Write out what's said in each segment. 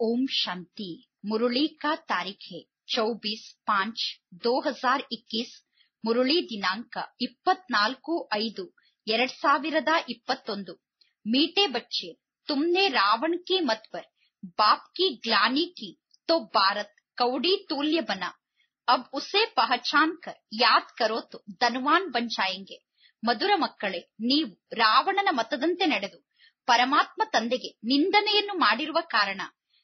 ओम शांति। मुरली का तारीख है 24/5/2021। मुरली दिनांಕ 24/5/2021। मीठे बच्चे, तुमने रावण के मत पर बाप की ग्लानि की तो भारत कौड़ी तुल्य बना। अब उसे पहचान कर याद करो तो धनवान बन जाएंगे। ಮಧುರ ಮಕ್ಕಳೇ, ನೀವು ರಾವಣನ ಮತದಂತೆ ನಡೆದು ಪರಮಾತ್ಮ ತಂದೆಗೆ ನಿಂದನೆಯನ್ನು ಮಾಡಿರುವ ಕಾರಣ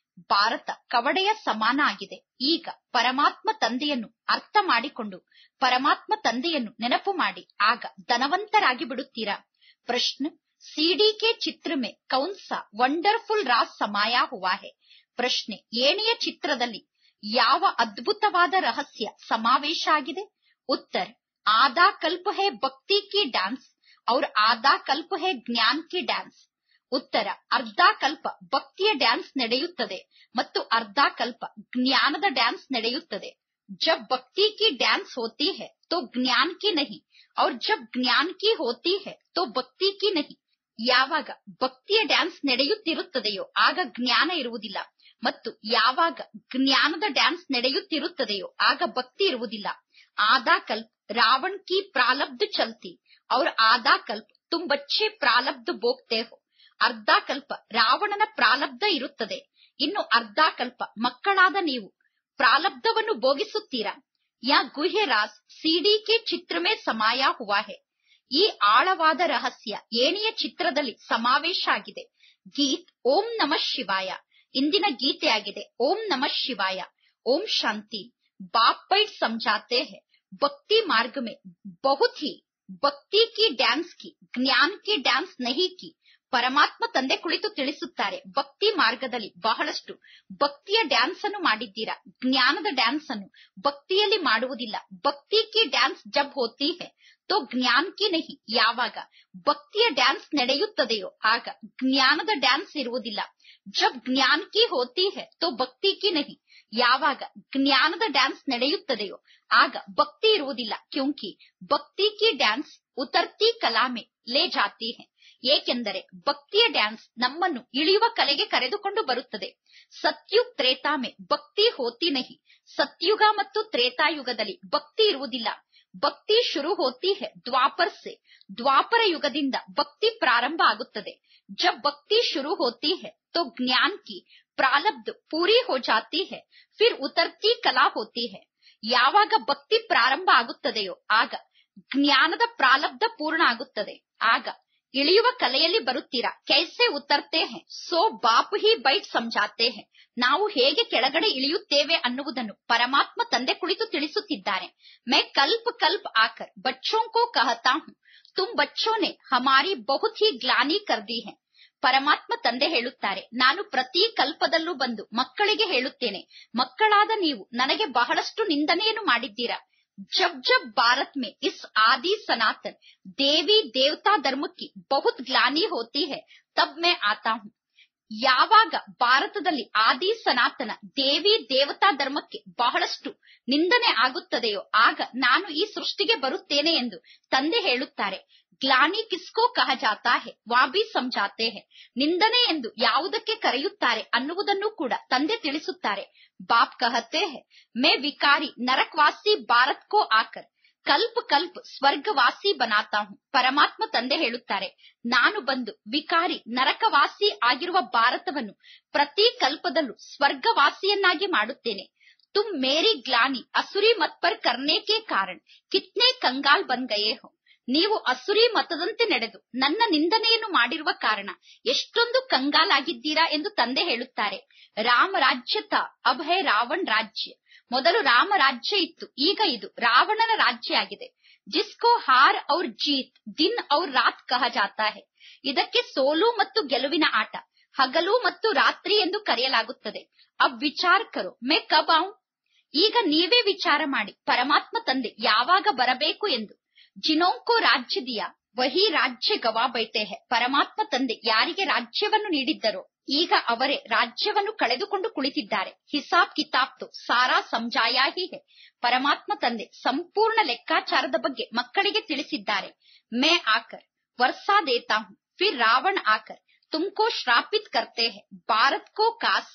ಭಾರತ ಕವಡೆಯ ಸಮಾನ ಆಗಿದೆ. ಈಗ ಪರಮಾತ್ಮ ತಂದೆಯನ್ನು ಅರ್ಥ ಮಾಡಿಕೊಂಡು ಪರಮಾತ್ಮ ತಂದೆಯನ್ನು ನೆನಪು ಮಾಡಿ, ಆಗ ಧನವಂತರಾಗಿ ಬಿಡುತ್ತೀರಾ. ಪ್ರಶ್ನ: सीडी के चित्र में कौन सा ವಂಡರ್ಫುಲ್ ರಾಸ್ समाया हुआ है? ಪ್ರಶ್ನೆ: ಏಣಿಯ ಚಿತ್ರದಲ್ಲಿ ಯಾವ ಅದ್ಭುತವಾದ ರಹಸ್ಯ ಸಮಾವೇಶ ಆಗಿದೆ? ಉತ್ತರ: आधा कल्प है भक्ति की डांस और आधा कल्प है ज्ञान की डांस. ಉತ್ತರ: ಅರ್ಧ ಕಲ್ಪ ಭಕ್ತಿಯ ಡ್ಯಾನ್ಸ್ ನಡೆಯುತ್ತದೆ ಮತ್ತು ಅರ್ಧ ಕಲ್ಪ ಜ್ಞಾನದ ಡ್ಯಾನ್ಸ್ ನಡೆಯುತ್ತದೆ. जब भक्ति की डांस होती है तो ज्ञान की नहीं, और जब ज्ञान की होती है तो भक्ति की नहीं. ಯಾವಾಗ ಭಕ್ತಿಯ ಡ್ಯಾನ್ಸ್ ನಡೆಯುತ್ತಿರುತ್ತದೆಯೋ ಆಗ ಜ್ಞಾನ ಇರುವುದಿಲ್ಲ, ಮತ್ತು ಯಾವಾಗ ಜ್ಞಾನದ ಡ್ಯಾನ್ಸ್ ನಡೆಯುತ್ತಿರುತ್ತದೆಯೋ ಆಗ ಭಕ್ತಿ ಇರುವುದಿಲ್ಲ. आधा कल्प रावण की प्रालब्ध चलती और आधा कल्प तुम बच्चे प्रालब्ध भोगते हो. ಅರ್ಧ ಕಲ್ಪ ರಾವಣನ ಪ್ರಾಲಬ್ಧ ಇರುತ್ತದೆ, ಇನ್ನು ಅರ್ಧ ಕಲ್ಪ ಮಕ್ಕಳಾದ ನೀವು ಪ್ರಾಲಬ್ಧವನ್ನು ಭೋಗಿಸುತ್ತೀರಾ. ಯಾ ಗುಹ್ಯ ರಾಸ್ ಸಿಡಿ ಕೆ ಚಿತ್ರ ಮೇ ಸಮಾಯ ಹುವಾ ಹೈ. ಈ ಆಳವಾದ ರಹಸ್ಯ ಏಣಿಯ ಚಿತ್ರದಲ್ಲಿ ಸಮಾವೇಶ ಆಗಿದೆ. ಗೀತ್ ಓಂ ನಮಃ ಶಿವಾಯ ಇಂದಿನ ಗೀತೆಯಾಗಿದೆ. ಓಂ ನಮಃ ಶಿವಾಯ. ಓಂ ಶಾಂತಿ. बाप बैठ समझाते हैं, भक्ति मार्ग में बहुत ही भक्ति की डांस की, ज्ञान की डांस नहीं की. ಪರಮಾತ್ಮ ತಂದೆ ಕುಳಿತು ತಿಳಿಸುತ್ತಾರೆ, ಭಕ್ತಿ ಮಾರ್ಗದಲ್ಲಿ ಬಹಳಷ್ಟು ಭಕ್ತಿಯ ಡ್ಯಾನ್ಸ್ ಅನ್ನು ಮಾಡಿದ್ದೀರಾ, ಜ್ಞಾನದ ಡ್ಯಾನ್ಸ್ ಅನ್ನು ಭಕ್ತಿಯಲ್ಲಿ ಮಾಡುವುದಿಲ್ಲ. ಭಕ್ತಿ ಕಿ ಡ್ಯಾನ್ಸ್ ಜಬ್ ಹೋತಿ ಹೈ ತೋ ಜ್ಞಾನ್ ಕಿ ನಹಿ. ಯಾವಾಗ ಭಕ್ತಿಯ ಡ್ಯಾನ್ಸ್ ನಡೆಯುತ್ತದೆಯೋ ಆಗ ಜ್ಞಾನದ ಡ್ಯಾನ್ಸ್ ಇರುವುದಿಲ್ಲ. ಜಬ್ ಜ್ಞಾನ್ ಕಿ ಹೋತಿ ಹೈ ತೋ ಭಕ್ತಿ ಕಿ ನಹಿ. ಯಾವಾಗ ಜ್ಞಾನದ ಡ್ಯಾನ್ಸ್ ನಡೆಯುತ್ತದೆಯೋ ಆಗ ಭಕ್ತಿ ಇರುವುದಿಲ್ಲ. ಕ್ಯೂಂಕಿ ಭಕ್ತಿ ಕಿ ಡ್ಯಾನ್ಸ್ ಉತರ್ತಿ ಕಲಾ ಮೇ ಲೇ ಜಾತಿ ಹೈ. ಏಕೆಂದರೆ ಭಕ್ತಿಯ ಡ್ಯಾನ್ಸ್ ನಮ್ಮನ್ನು ಇಳಿಯುವ ಕಲೆಗೆ ಕರೆದುಕೊಂಡು ಬರುತ್ತದೆ. ಸತ್ಯುಗ್ ತ್ರೇತಾಮೆ ಭಕ್ತಿ ಹೋತಿ ನಹಿ. ಸತ್ಯುಗ ಮತ್ತು ತ್ರೇತಾಯುಗದಲ್ಲಿ ಭಕ್ತಿ ಇರುವುದಿಲ್ಲ. ಭಕ್ತಿ ಶುರು ಹೋತಿ ಹೈ ದ್ವಾಪರ್ ಸೆ. ದ್ವಾಪರ ಯುಗದಿಂದ ಭಕ್ತಿ ಪ್ರಾರಂಭ ಆಗುತ್ತದೆ. ಜಬ್ ಭಕ್ತಿ ಶುರು ಹೋತಿ ಹೈ ತೋ ಜ್ಞಾನ್ ಕಿ ಪ್ರಾಲಬ್ಧ ಪೂರಿ ಹೋ ಜಾತಿ ಹೈ, ಫಿರ್ ಉತರ್ತಿ ಕಲಾ ಹೋತಿ ಹೈ. ಯಾವಾಗ ಭಕ್ತಿ ಪ್ರಾರಂಭ ಆಗುತ್ತದೆಯೋ ಆಗ ಜ್ಞಾನದ ಪ್ರಾಲಬ್ಧ ಪೂರ್ಣ ಆಗುತ್ತದೆ, ಆಗ ಇಳಿಯುವ ಕಲೆಯಲ್ಲಿ ಬರುತ್ತೀರಾ. ಕೈಸೆ ಉತ್ತರ್ತೆ ಹೈ ಸೋ ಬಾಪ್ ಹಿ ಬೈಟ್ ಸಮझाते हैं. ನಾವು ಹೇಗೆ ಕೆಳಗಡೆ ಇಳಿಯುತ್ತೇವೆ ಅನ್ನುವುದನ್ನು ಪರಮಾತ್ಮ ತಂದೆ ಕುಳಿತು ತಿಳಿಸುತ್ತಿದ್ದಾರೆ. मैं कल्प कल्प आकर बच्चों को कहता हूँ, तुम बच्चों ने हमारी बहुत ही ग्लानि कर दी है. ಪರಮಾತ್ಮ ತಂದೆ ಹೇಳುತ್ತಾರೆ, ನಾನು ಪ್ರತಿ ಕಲ್ಪದಲ್ಲೂ ಬಂದು ಮಕ್ಕಳಿಗೆ ಹೇಳುತ್ತೇನೆ, ಮಕ್ಕಳಾದ ನೀವು ನನಗೆ ಬಹಳಷ್ಟು ನಿಂದನೆಯನ್ನು ಮಾಡಿದ್ದೀರಾ. जब जब भारत में इस आदि सनातन देवी देवता धर्म की बहुत ग्लानि होती है तब मैं आता हूँ. ಯಾವಾಗ ಭಾರತದಲ್ಲಿ ಆದಿ ಸನಾತನ ದೇವಿ ದೇವತಾ ಧರ್ಮಕ್ಕೆ ಬಹಳಷ್ಟು ನಿಂದನೆ ಆಗುತ್ತದೆಯೋ ಆಗ ನಾನು ಈ ಸೃಷ್ಟಿಗೆ ಬರುತ್ತೇನೆ ಎಂದು ತಂದೆ ಹೇಳುತ್ತಾರೆ. ಗ್ಲಾನಿ ಕಿಸ್ಕೋ ಕಹ ಜಾತಾ ಹೈ ವಾ ಭಿ ಸಮझाते हैं. ನಿಂದನೆ ಎಂದು ಯಾವುದಕ್ಕೆ ಕರೆಯುತ್ತಾರೆ ಅನ್ನುವುದನ್ನು ಕೂಡ ತಂದೆ ತಿಳಿಸುತ್ತಾರೆ. ಬಾಪ್ ಕಹತೆ ಹೈ, ಮೈ ವಿಕಾರಿ ನರಕವಾಸಿ ಭಾರತ್ ಕೋ ಆಕರ್ ಕಲ್ಪ ಕಲ್ಪ ಸ್ವರ್ಗವಾಸಿ ಬನಾತಾ ಹೂಂ. ಪರಮಾತ್ಮ ತಂದೆ ಹೇಳುತ್ತಾರೆ, ನಾನು ಬಂದು ವಿಕಾರಿ ನರಕವಾಸಿ ಆಗಿರುವ ಭಾರತವನ್ನು ಪ್ರತಿ ಕಲ್ಪದಲ್ಲೂ ಸ್ವರ್ಗವಾಸಿಯನ್ನಾಗಿ ಮಾಡುತ್ತೇನೆ. ತುಮ್ ಮೇರಿ ಗ್ಲಾನಿ ಅಸುರಿ ಮತ್ ಪರ್ ಕರ್ನೆ ಕೆ ಕಾರಣ ಕಿತ್ನೆ ಕಂಗಾಲ್ ಬನ್ ಗಯೇ ಹೋ. ನೀವು ಅಸುರಿ ಮತದಂತೆ ನಡೆದು ನನ್ನ ನಿಂದನೆಯನ್ನು ಮಾಡಿರುವ ಕಾರಣ ಎಷ್ಟೊಂದು ಕಂಗಾಲಾಗಿದ್ದೀರಾ ಎಂದು ತಂದೆ ಹೇಳುತ್ತಾರೆ. ರಾಮ ರಾಜ್ಯ ತಾ ಅಬ್ ಹೈ ರಾವಣ ರಾಜ್ಯ. ಮೊದಲು ರಾಮ ರಾಜ್ಯ ಇತ್ತು, ಈಗ ಇದು ರಾವಣನ ರಾಜ್ಯ ಆಗಿದೆ. ಜಿಸ್ಕೋ ಹಾರ್ ಔರ್ ಜೀತ್ ದಿನ್ ಔರ್ ರಾತ್ ಕಹ ಜಾತಾ ಹೈ. ಇದಕ್ಕೆ ಸೋಲು ಮತ್ತು ಗೆಲುವಿನ ಆಟ, ಹಗಲು ಮತ್ತು ರಾತ್ರಿ ಎಂದು ಕರೆಯಲಾಗುತ್ತದೆ. ಅಬ್ ವಿಚಾರ ಕರೋ ಮೈ ಕಬ್ ಆऊं. ಈಗ ನೀವೇ ವಿಚಾರ ಮಾಡಿ, ಪರಮಾತ್ಮ ತಂದೆ ಯಾವಾಗ ಬರಬೇಕು ಎಂದು. ಜಿನೋಂಕೋ ರಾಜ್ಯ ದಿಯಾ ವಹಿ ರಾಜ್ಯ ಗವಾ ಬೈತೆ ಹೈ. ಪರಮಾತ್ಮ ತಂದೆ ಯಾರಿಗೆ ರಾಜ್ಯವನ್ನು ನೀಡಿದ್ದರೋ ಈಗ ಅವರೇ ರಾಜ್ಯವನ್ನು ಕಳೆದುಕೊಂಡು ಕುಳಿತಿದ್ದಾರೆ. ಹಿಸಾಬ್ ಕಿತಾಬ್ ತೋ ಸಾರಾ ಸಮझाया ಹಿ ಹೈ. ಪರಮಾತ್ಮ ತಂದೆ ಸಂಪೂರ್ಣ ಲೆಕ್ಕಾಚಾರದ ಬಗ್ಗೆ ಮಕ್ಕಳಿಗೆ ತಿಳಿಸಿದ್ದಾರೆ. ಮೈ ಆಕರ್ ವರ್ಸಾ ದೇತಾ ಹೂಂ, ಫಿರ್ ರಾವಣ ಆಕರ್ ತುಮಕೋ ಶ್ರಾಪಿತ್ ಕರ್ತೆ ಹೈ. ಭಾರತ್ ಕೋ ಕಾಸ್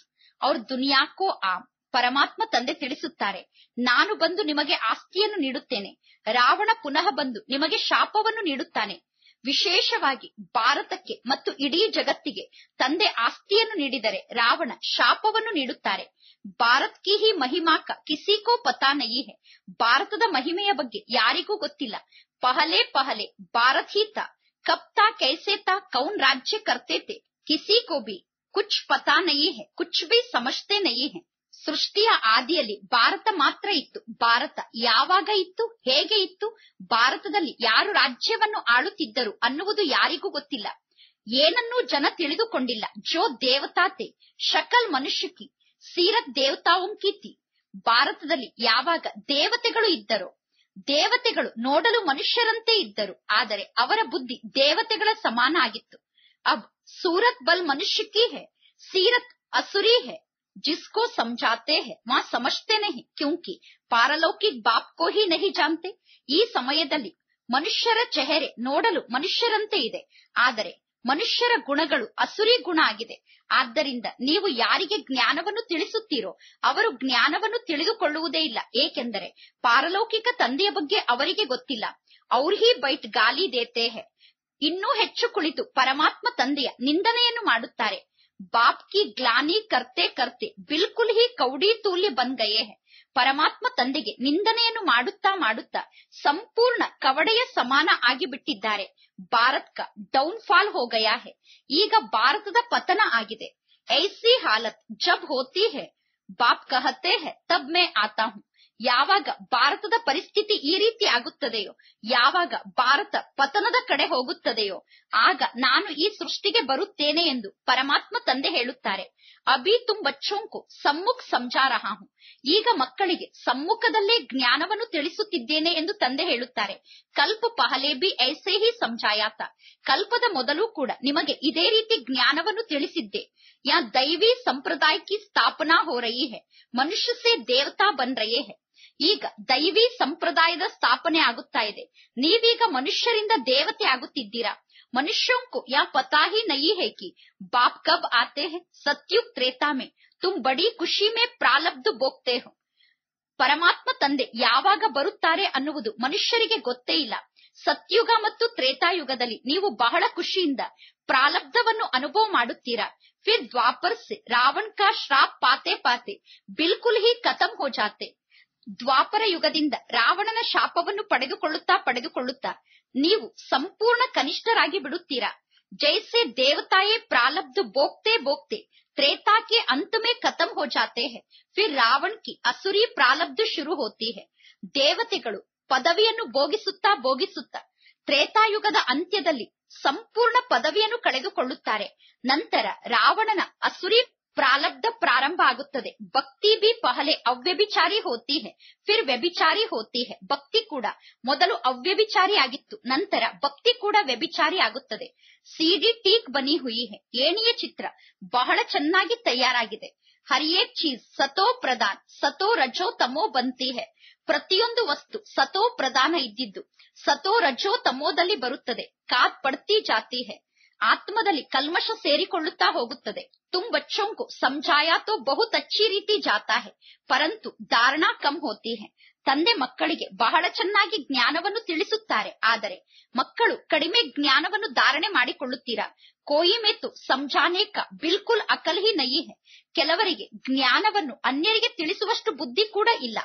और ದುನಿಯಾ ಕೋ ಆಮ್. ಪರಮಾತ್ಮ ತಂದೆ ತಿಳಿಸುತ್ತಾರೆ, ನಾನು ಬಂದು ನಿಮಗೆ ಆಸ್ತಿಯನ್ನು ನೀಡುತ್ತೇನೆ. ರಾವಣ ಪುನಃ ಬಂದು ನಿಮಗೆ ಶಾಪವನ್ನು ನೀಡುತ್ತಾನೆ. ವಿಶೇಷವಾಗಿ ಭಾರತಕ್ಕೆ ಮತ್ತು ಇಡೀ ಜಗತ್ತಿಗೆ ತಂದೆ ಆಸ್ತಿಯನ್ನು ನೀಡಿದರೆ ರಾವಣ ಶಾಪವನ್ನು ನೀಡುತ್ತಾರೆ. ಭಾರತ್ ಕಿ ಹಿ ಮಹಿಮಾ ಕಾ ಕಿಸಿ ಕೋ ಪತಾ ನಹೀ ಹೈ. ಭಾರತದ ಮಹಿಮೆಯ ಬಗ್ಗೆ ಯಾರಿಗೂ ಗೊತ್ತಿಲ್ಲ. ಪಹಲೆ ಪಹಲೆ ಭಾರತ್ ಹಿ ತಾ, ಕಬ್ ತಾ, ಕೈಸೆ ತಾ, ಕೌನ್ ರಾಜ್ಯ ಕರ್ತೆ ತೆ, ಕಿಸಿ ಕೋ ಭಿ ಕುಚ್ ಪತಾ ನಹೀ ಹೈ, ಕುಚ್ ಭಿ ಸಮಜ್ತೆ ನಹೀ ಹೈ. ಸೃಷ್ಟಿಯ ಆದಿಯಲ್ಲಿ ಭಾರತ ಮಾತ್ರ ಇತ್ತು. ಭಾರತ ಯಾವಾಗ ಇತ್ತು, ಹೇಗೆ ಇತ್ತು, ಭಾರತದಲ್ಲಿ ಯಾರು ರಾಜ್ಯವನ್ನು ಆಳುತ್ತಿದ್ದರು ಅನ್ನುವುದು ಯಾರಿಗೂ ಗೊತ್ತಿಲ್ಲ. ಏನನ್ನೂ ಜನ ತಿಳಿದುಕೊಂಡಿಲ್ಲ. ಜೋ ದೇವತಾ ತೆ ಶಕಲ್ ಮನುಷ್ಯ ಕಿ ಸೀರತ್ ದೇವತಾओं की थी. ಭಾರತದಲ್ಲಿ ಯಾವಾಗ ದೇವತೆಗಳು ಇದ್ದರೋ, ದೇವತೆಗಳು ನೋಡಲು ಮನುಷ್ಯರಂತೆ ಇದ್ದರು, ಆದರೆ ಅವರ ಬುದ್ಧಿ ದೇವತೆಗಳ ಸಮಾನ ಆಗಿತ್ತು. ಅಬ್ ಸೂರತ್ ಬಲ್ ಮನುಷ್ಯ ಕಿ ಹೈ, ಸೀರತ್ ಅಸುರಿ ಹೈ. जिसको समझाते हैं वह समझते नहीं, क्योंकि पारलौकिक बाप को ही नहीं जानते. ಈ ಸಮಯದಲ್ಲಿ ಮನುಷ್ಯರ ಚೆಹರೆ ನೋಡಲು ಮನುಷ್ಯರಂತೆ ಇದೆ, ಆದರೆ ಮನುಷ್ಯರ ಗುಣಗಳು ಅಸುರಿ ಗುಣ ಆಗಿದೆ. ಆದ್ದರಿಂದ ನೀವು ಯಾರಿಗೆ ಜ್ಞಾನವನ್ನು ತಿಳಿಸುತ್ತೀರೋ ಅವರು ಜ್ಞಾನವನ್ನು ತಿಳಿದುಕೊಳ್ಳುವುದೇ ಇಲ್ಲ, ಏಕೆಂದರೆ ಪಾರಲೌಕಿಕ ತಂದೆಯ ಬಗ್ಗೆ ಅವರಿಗೆ ಗೊತ್ತಿಲ್ಲ. ಅವ್ರ ಹಿ ಬೈಟ್ ಗಾಲಿ ದೇತೆ ಹೈ. ಇನ್ನೂ ಹೆಚ್ಚು ಕುಳಿತು ಪರಮಾತ್ಮ ತಂದೆಯ ನಿಂದನೆಯನ್ನು ಮಾಡುತ್ತಾರೆ. ಬಾಪ್ ಕಿ ಗ್ಲಾನಿ ಕರ್ತೆ ಕರ್ತೆ ಬಿಲ್ಕುಲ್ ಹಿ ಕೌಡಿ ತೂಲ್ಯ ಬನ್ ಗಯೇ ಹೈ. ಪರಮಾತ್ಮ ತಂದೆಗೆ ನಿಂದನೆಯನ್ನು ಮಾಡುತ್ತಾ ಮಾಡುತ್ತಾ ಸಂಪೂರ್ಣ ಕವಡೆಯ ಸಮಾನ ಆಗಿಬಿಟ್ಟಿದ್ದಾರೆ. ಭಾರತ್ ಕಾ ಡೌನ್ ಫಾಲ್ ಹೋ ಗಯಾ ಹೈ. ಈಗ ಭಾರತದ ಪತನ ಆಗಿದೆ. ಐಸಿ ಹಾಲತ್ ಜಬ್ ಹೋತಿ ಹೈ, ಬಾಪ್ ಕಹತೆ ಹೈ ತಬ್ ಮೈ ಆತಾ ಹೂಂ. ಯಾವಾಗ ಭಾರತದ ಪರಿಸ್ಥಿತಿ ಈ ರೀತಿ ಆಗುತ್ತದೆಯೋ, ಯಾವಾಗ ಭಾರತ ಪತನದ ಕಡೆ ಹೋಗುತ್ತದೆಯೋ, ಆಗ ನಾನು ಈ ಸೃಷ್ಟಿಗೆ ಬರುತ್ತೇನೆ ಎಂದು ಪರಮಾತ್ಮ ತಂದೆ ಹೇಳುತ್ತಾರೆ. ಅಭಿ ತುಮ್ ಬಚ್ಚೋಂ ಕೋ ಸಮ್ಮುಖ್ ಸಮಜಾ ರಹಾ ಹೂಂ. ಈಗ ಮಕ್ಕಳಿಗೆ ಸಮ್ಮುಖದಲ್ಲೇ ಜ್ಞಾನವನ್ನು ತಿಳಿಸುತ್ತಿದ್ದೇನೆ ಎಂದು ತಂದೆ ಹೇಳುತ್ತಾರೆ. ಕಲ್ಪ ಪಹಲೆ ಬಿ ಐಸೆ ಹಿ ಸಮಜಾಯಾತ. ಕಲ್ಪದ ಮೊದಲು ಕೂಡ ನಿಮಗೆ ಇದೇ ರೀತಿ ಜ್ಞಾನವನ್ನು ತಿಳಿಸಿದ್ದೆ. ಯಾ ದೈವಿ ಸಂಪ್ರದಾಯ ಕಿ ಸ್ಥಾಪನಾ ಹೋ ರಹಿ ಹೈ, ಮನುಷ್ಯ ಸೇ ದೇವತಾ ಬನ್ ರಹೇ ಹೈ. ಈಗ ದೈವಿ ಸಂಪ್ರದಾಯದ ಸ್ಥಾಪನೆ ಆಗುತ್ತಾ ಇದೆ. ನೀವೀಗ ಮನುಷ್ಯರಿಂದ ದೇವತೆ ಆಗುತ್ತಿದ್ದೀರಾ. ಮನುಷ್ಯೋಂಕು ಯಾ ಪತಾ ಹಿ ನಹೀ ಹೈ ಕಿ ಬಾಪ್ ಕಬ್ ಆತೆ ಹೈ. ಸತ್ಯುಗ್ ತ್ರೇತಾ ಮೇ ತುಮ್ ಬಡಿ ಖುಷಿ ಮೇ ಪ್ರಾಲಬ್ಧ ಭೋಗ್ತೆ ಹೋ. ಪರಮಾತ್ಮ ತಂದೆ ಯಾವಾಗ ಬರುತ್ತಾರೆ ಅನ್ನುವುದು ಮನುಷ್ಯರಿಗೆ ಗೊತ್ತೇ ಇಲ್ಲ. ಸತ್ಯುಗ ಮತ್ತು ತ್ರೇತಾಯುಗದಲ್ಲಿ ನೀವು ಬಹಳ ಖುಷಿಯಿಂದ ಪ್ರಾಲಬ್ಧವನ್ನು ಅನುಭವ ಮಾಡುತ್ತೀರಾ. ಫಿರ್ ದ್ವಾಪರ್ ಸೆ ರಾವಣ ಕಾ ಶ್ರಾಪ್ ಪಾತೆ ಪಾತೆ ಬಿಲ್ಕುಲ್ ಹಿ ಖತಮ್ ಹೋ ಜಾತೆ. ದ್ವಾಪರ ಯುಗದಿಂದ ರಾವಣನ ಶಾಪವನ್ನು ಪಡೆದುಕೊಳ್ಳುತ್ತಾ ನೀವು ಸಂಪೂರ್ಣ ಕನಿಷ್ಠರಾಗಿ ಬಿಡುತ್ತೀರಾ. ಜೈಸೆ ದೇವತಾಯೇ ಪ್ರಾಲಬ್ಧ ಬೋಗ್ತೆ ಬೋಗ್ತೆ त्रेता के अंत में खत्म हो जाते हैं, फिर रावण की असुरी ಪ್ರಾಲಬ್ಧ ಶುರು ಹೋತಿ है. ದೇವತೆಗಳು ಪದವಿಯನ್ನು ಭೋಗಿಸುತ್ತಾ ತ್ರೇತಾಯುಗದ ಅಂತ್ಯದಲ್ಲಿ ಸಂಪೂರ್ಣ ಪದವಿಯನ್ನು ಕಳೆದುಕೊಳ್ಳುತ್ತಾರೆ. ನಂತರ ರಾವಣನ ಅಸುರಿ ಪ್ರಾಲಬ್ಧ ಪ್ರಾರಂಭ ಆಗುತ್ತದೆ. ಭಕ್ತಿ ಬಿ ಪಹಲೆ ಅವ್ಯಭಿಚಾರಿ ಹೋತಿ ಹೈ, ಫಿರ್ ವ್ಯಭಿಚಾರಿ ಹೋತಿ ಹೈ. ಭಕ್ತಿ ಕೂಡ ಮೊದಲು ಅವ್ಯಭಿಚಾರಿ ಆಗಿತ್ತು, ನಂತರ ಭಕ್ತಿ ಕೂಡ ವ್ಯಭಿಚಾರಿ ಆಗುತ್ತದೆ. ಸಿಡಿ ಟೀಕ್ ಬನಿ ಹುಯಿ ಹೈ. ಏಣಿಯ ಚಿತ್ರ ಬಹಳ ಚೆನ್ನಾಗಿ ತಯಾರಾಗಿದೆ. ಹರ್ ಏಕ್ ಚೀಸ್ ಸತೋ ಪ್ರಧಾನ್ ಸತೋ ರಜೋ ತಮೋ ಬಂತಿ ಹೈ. ಪ್ರತಿಯೊಂದು ವಸ್ತು ಸತೋ ಪ್ರಧಾನ ಇದ್ದಿದ್ದು ಸತೋ ರಜೋ ತಮೋದಲ್ಲಿ ಬರುತ್ತದೆ. ಕಾತ್ ಪಡ್ತಿ ಜಾತಿ ಹೈ. ಆತ್ಮದಲ್ಲಿ ಕಲ್ಮಶ ಸೇರಿಕೊಳ್ಳುತ್ತಾ ಹೋಗುತ್ತದೆ. ತುಮ್ ಬಚ್ಚೋಂ ಕೋ ಸಮಜಾಯಾ ತೋ ಬಹುತ್ ಅಚ್ಚಿ ರೀತಿ ಜಾತಾ ಹೈ, ಪರಂತು ಧಾರಣಾ ಕಮ್ ಹೋತಿ ಹೈ. ತಂದೆ ಮಕ್ಕಳಿಗೆ ಬಹಳ ಚೆನ್ನಾಗಿ ಜ್ಞಾನವನ್ನು ತಿಳಿಸುತ್ತಾರೆ, ಆದರೆ ಮಕ್ಕಳು ಕಡಿಮೆ ಜ್ಞಾನವನ್ನು ಧಾರಣೆ ಮಾಡಿಕೊಳ್ಳುತ್ತೀರಾ. ಕೋಯಿ ಮೇ ತೋ ಸಮಜಾನೆ ಕಾ ಬಿಲ್ಕುಲ್ ಅಕಲ್ ಹಿ ನಹೀ ಹೈ. ಕೆಲವರಿಗೆ ಜ್ಞಾನವನ್ನು ಅನ್ಯರಿಗೆ ತಿಳಿಸುವಷ್ಟು ಬುದ್ಧಿ ಕೂಡ ಇಲ್ಲ.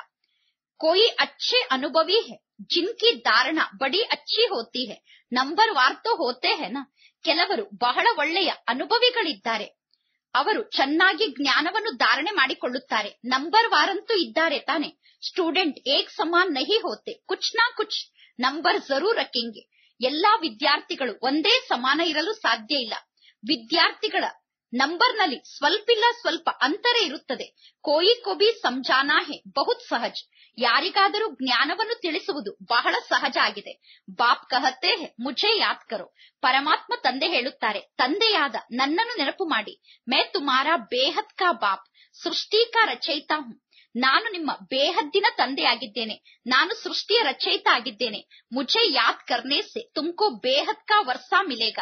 कोई अच्छे अनुभवी है जिनकी धारणा बड़ी अच्छी होती है, ನಂಬರ್ ವಾರ್ ತೋ ಹೋತೆ ಹೈ ನಾ. ಕೆಲವರು ಬಹಳ ಒಳ್ಳೆಯ ಅನುಭವಿಗಳಿದ್ದಾರೆ, ಅವರು ಚೆನ್ನಾಗಿ ಜ್ಞಾನವನ್ನು ಧಾರಣೆ ಮಾಡಿಕೊಳ್ಳುತ್ತಾರೆ. ನಂಬರ್ ವಾರ್ ಅಂತೂ ಇದ್ದಾರೆ ತಾನೆ. ಸ್ಟೂಡೆಂಟ್ ಏಕ್ ಸಮಾನ್ ನಹಿ ಹೋತೆ, ಕುಚ್ ನಾ ಕುಚ್ ನಂಬರ್ ಜರೂರ್ ರಖೆಂಗೆ. ಎಲ್ಲಾ ವಿದ್ಯಾರ್ಥಿಗಳು ಒಂದೇ ಸಮಾನ ಇರಲು ಸಾಧ್ಯ ಇಲ್ಲ. ವಿದ್ಯಾರ್ಥಿಗಳ ನಂಬರ್ನಲ್ಲಿ ಸ್ವಲ್ಪ ಅಂತರ ಇರುತ್ತದೆ. ಕೋಯಿ ಕೋಬಿ ಸಮಜಾನಾ ಹೈ ಬಹುತ್ ಸಹಜ್. ಯಾರಿಗಾದರೂ ಜ್ಞಾನವನ್ನು ತಿಳಿಸುವುದು ಬಹಳ ಸಹಜ ಆಗಿದೆ. ಬಾಪ್ ಕಹತೆ ಹೈ ಮುझे ಯಾದ್ ಕರೋ. ಪರಮಾತ್ಮ ತಂದೆ ಹೇಳುತ್ತಾರೆ, ತಂದೆಯಾದ ನನ್ನನ್ನು ನೆನಪು ಮಾಡಿ. ಮೈ ತುಮಾರಾ ಬೇಹದ್ ಕಾ ಬಾಪ್ ಸೃಷ್ಟಿ ಕಾ ರಚಯಿತಾ ಹೂಂ. ನಾನು ನಿಮ್ಮ ಬೇಹದ್ದಿನ ತಂದೆಯಾಗಿದ್ದೇನೆ, ನಾನು ಸೃಷ್ಟಿಯ ರಚಯಿತ ಆಗಿದ್ದೇನೆ. ಮುझे ಯಾದ್ ಕರ್ನೆ ಸೆ ತುಮ್ಕೋ ಬೇಹದ್ ಕಾ ವರ್ಸಾ ಮಿಲೇಗಾ.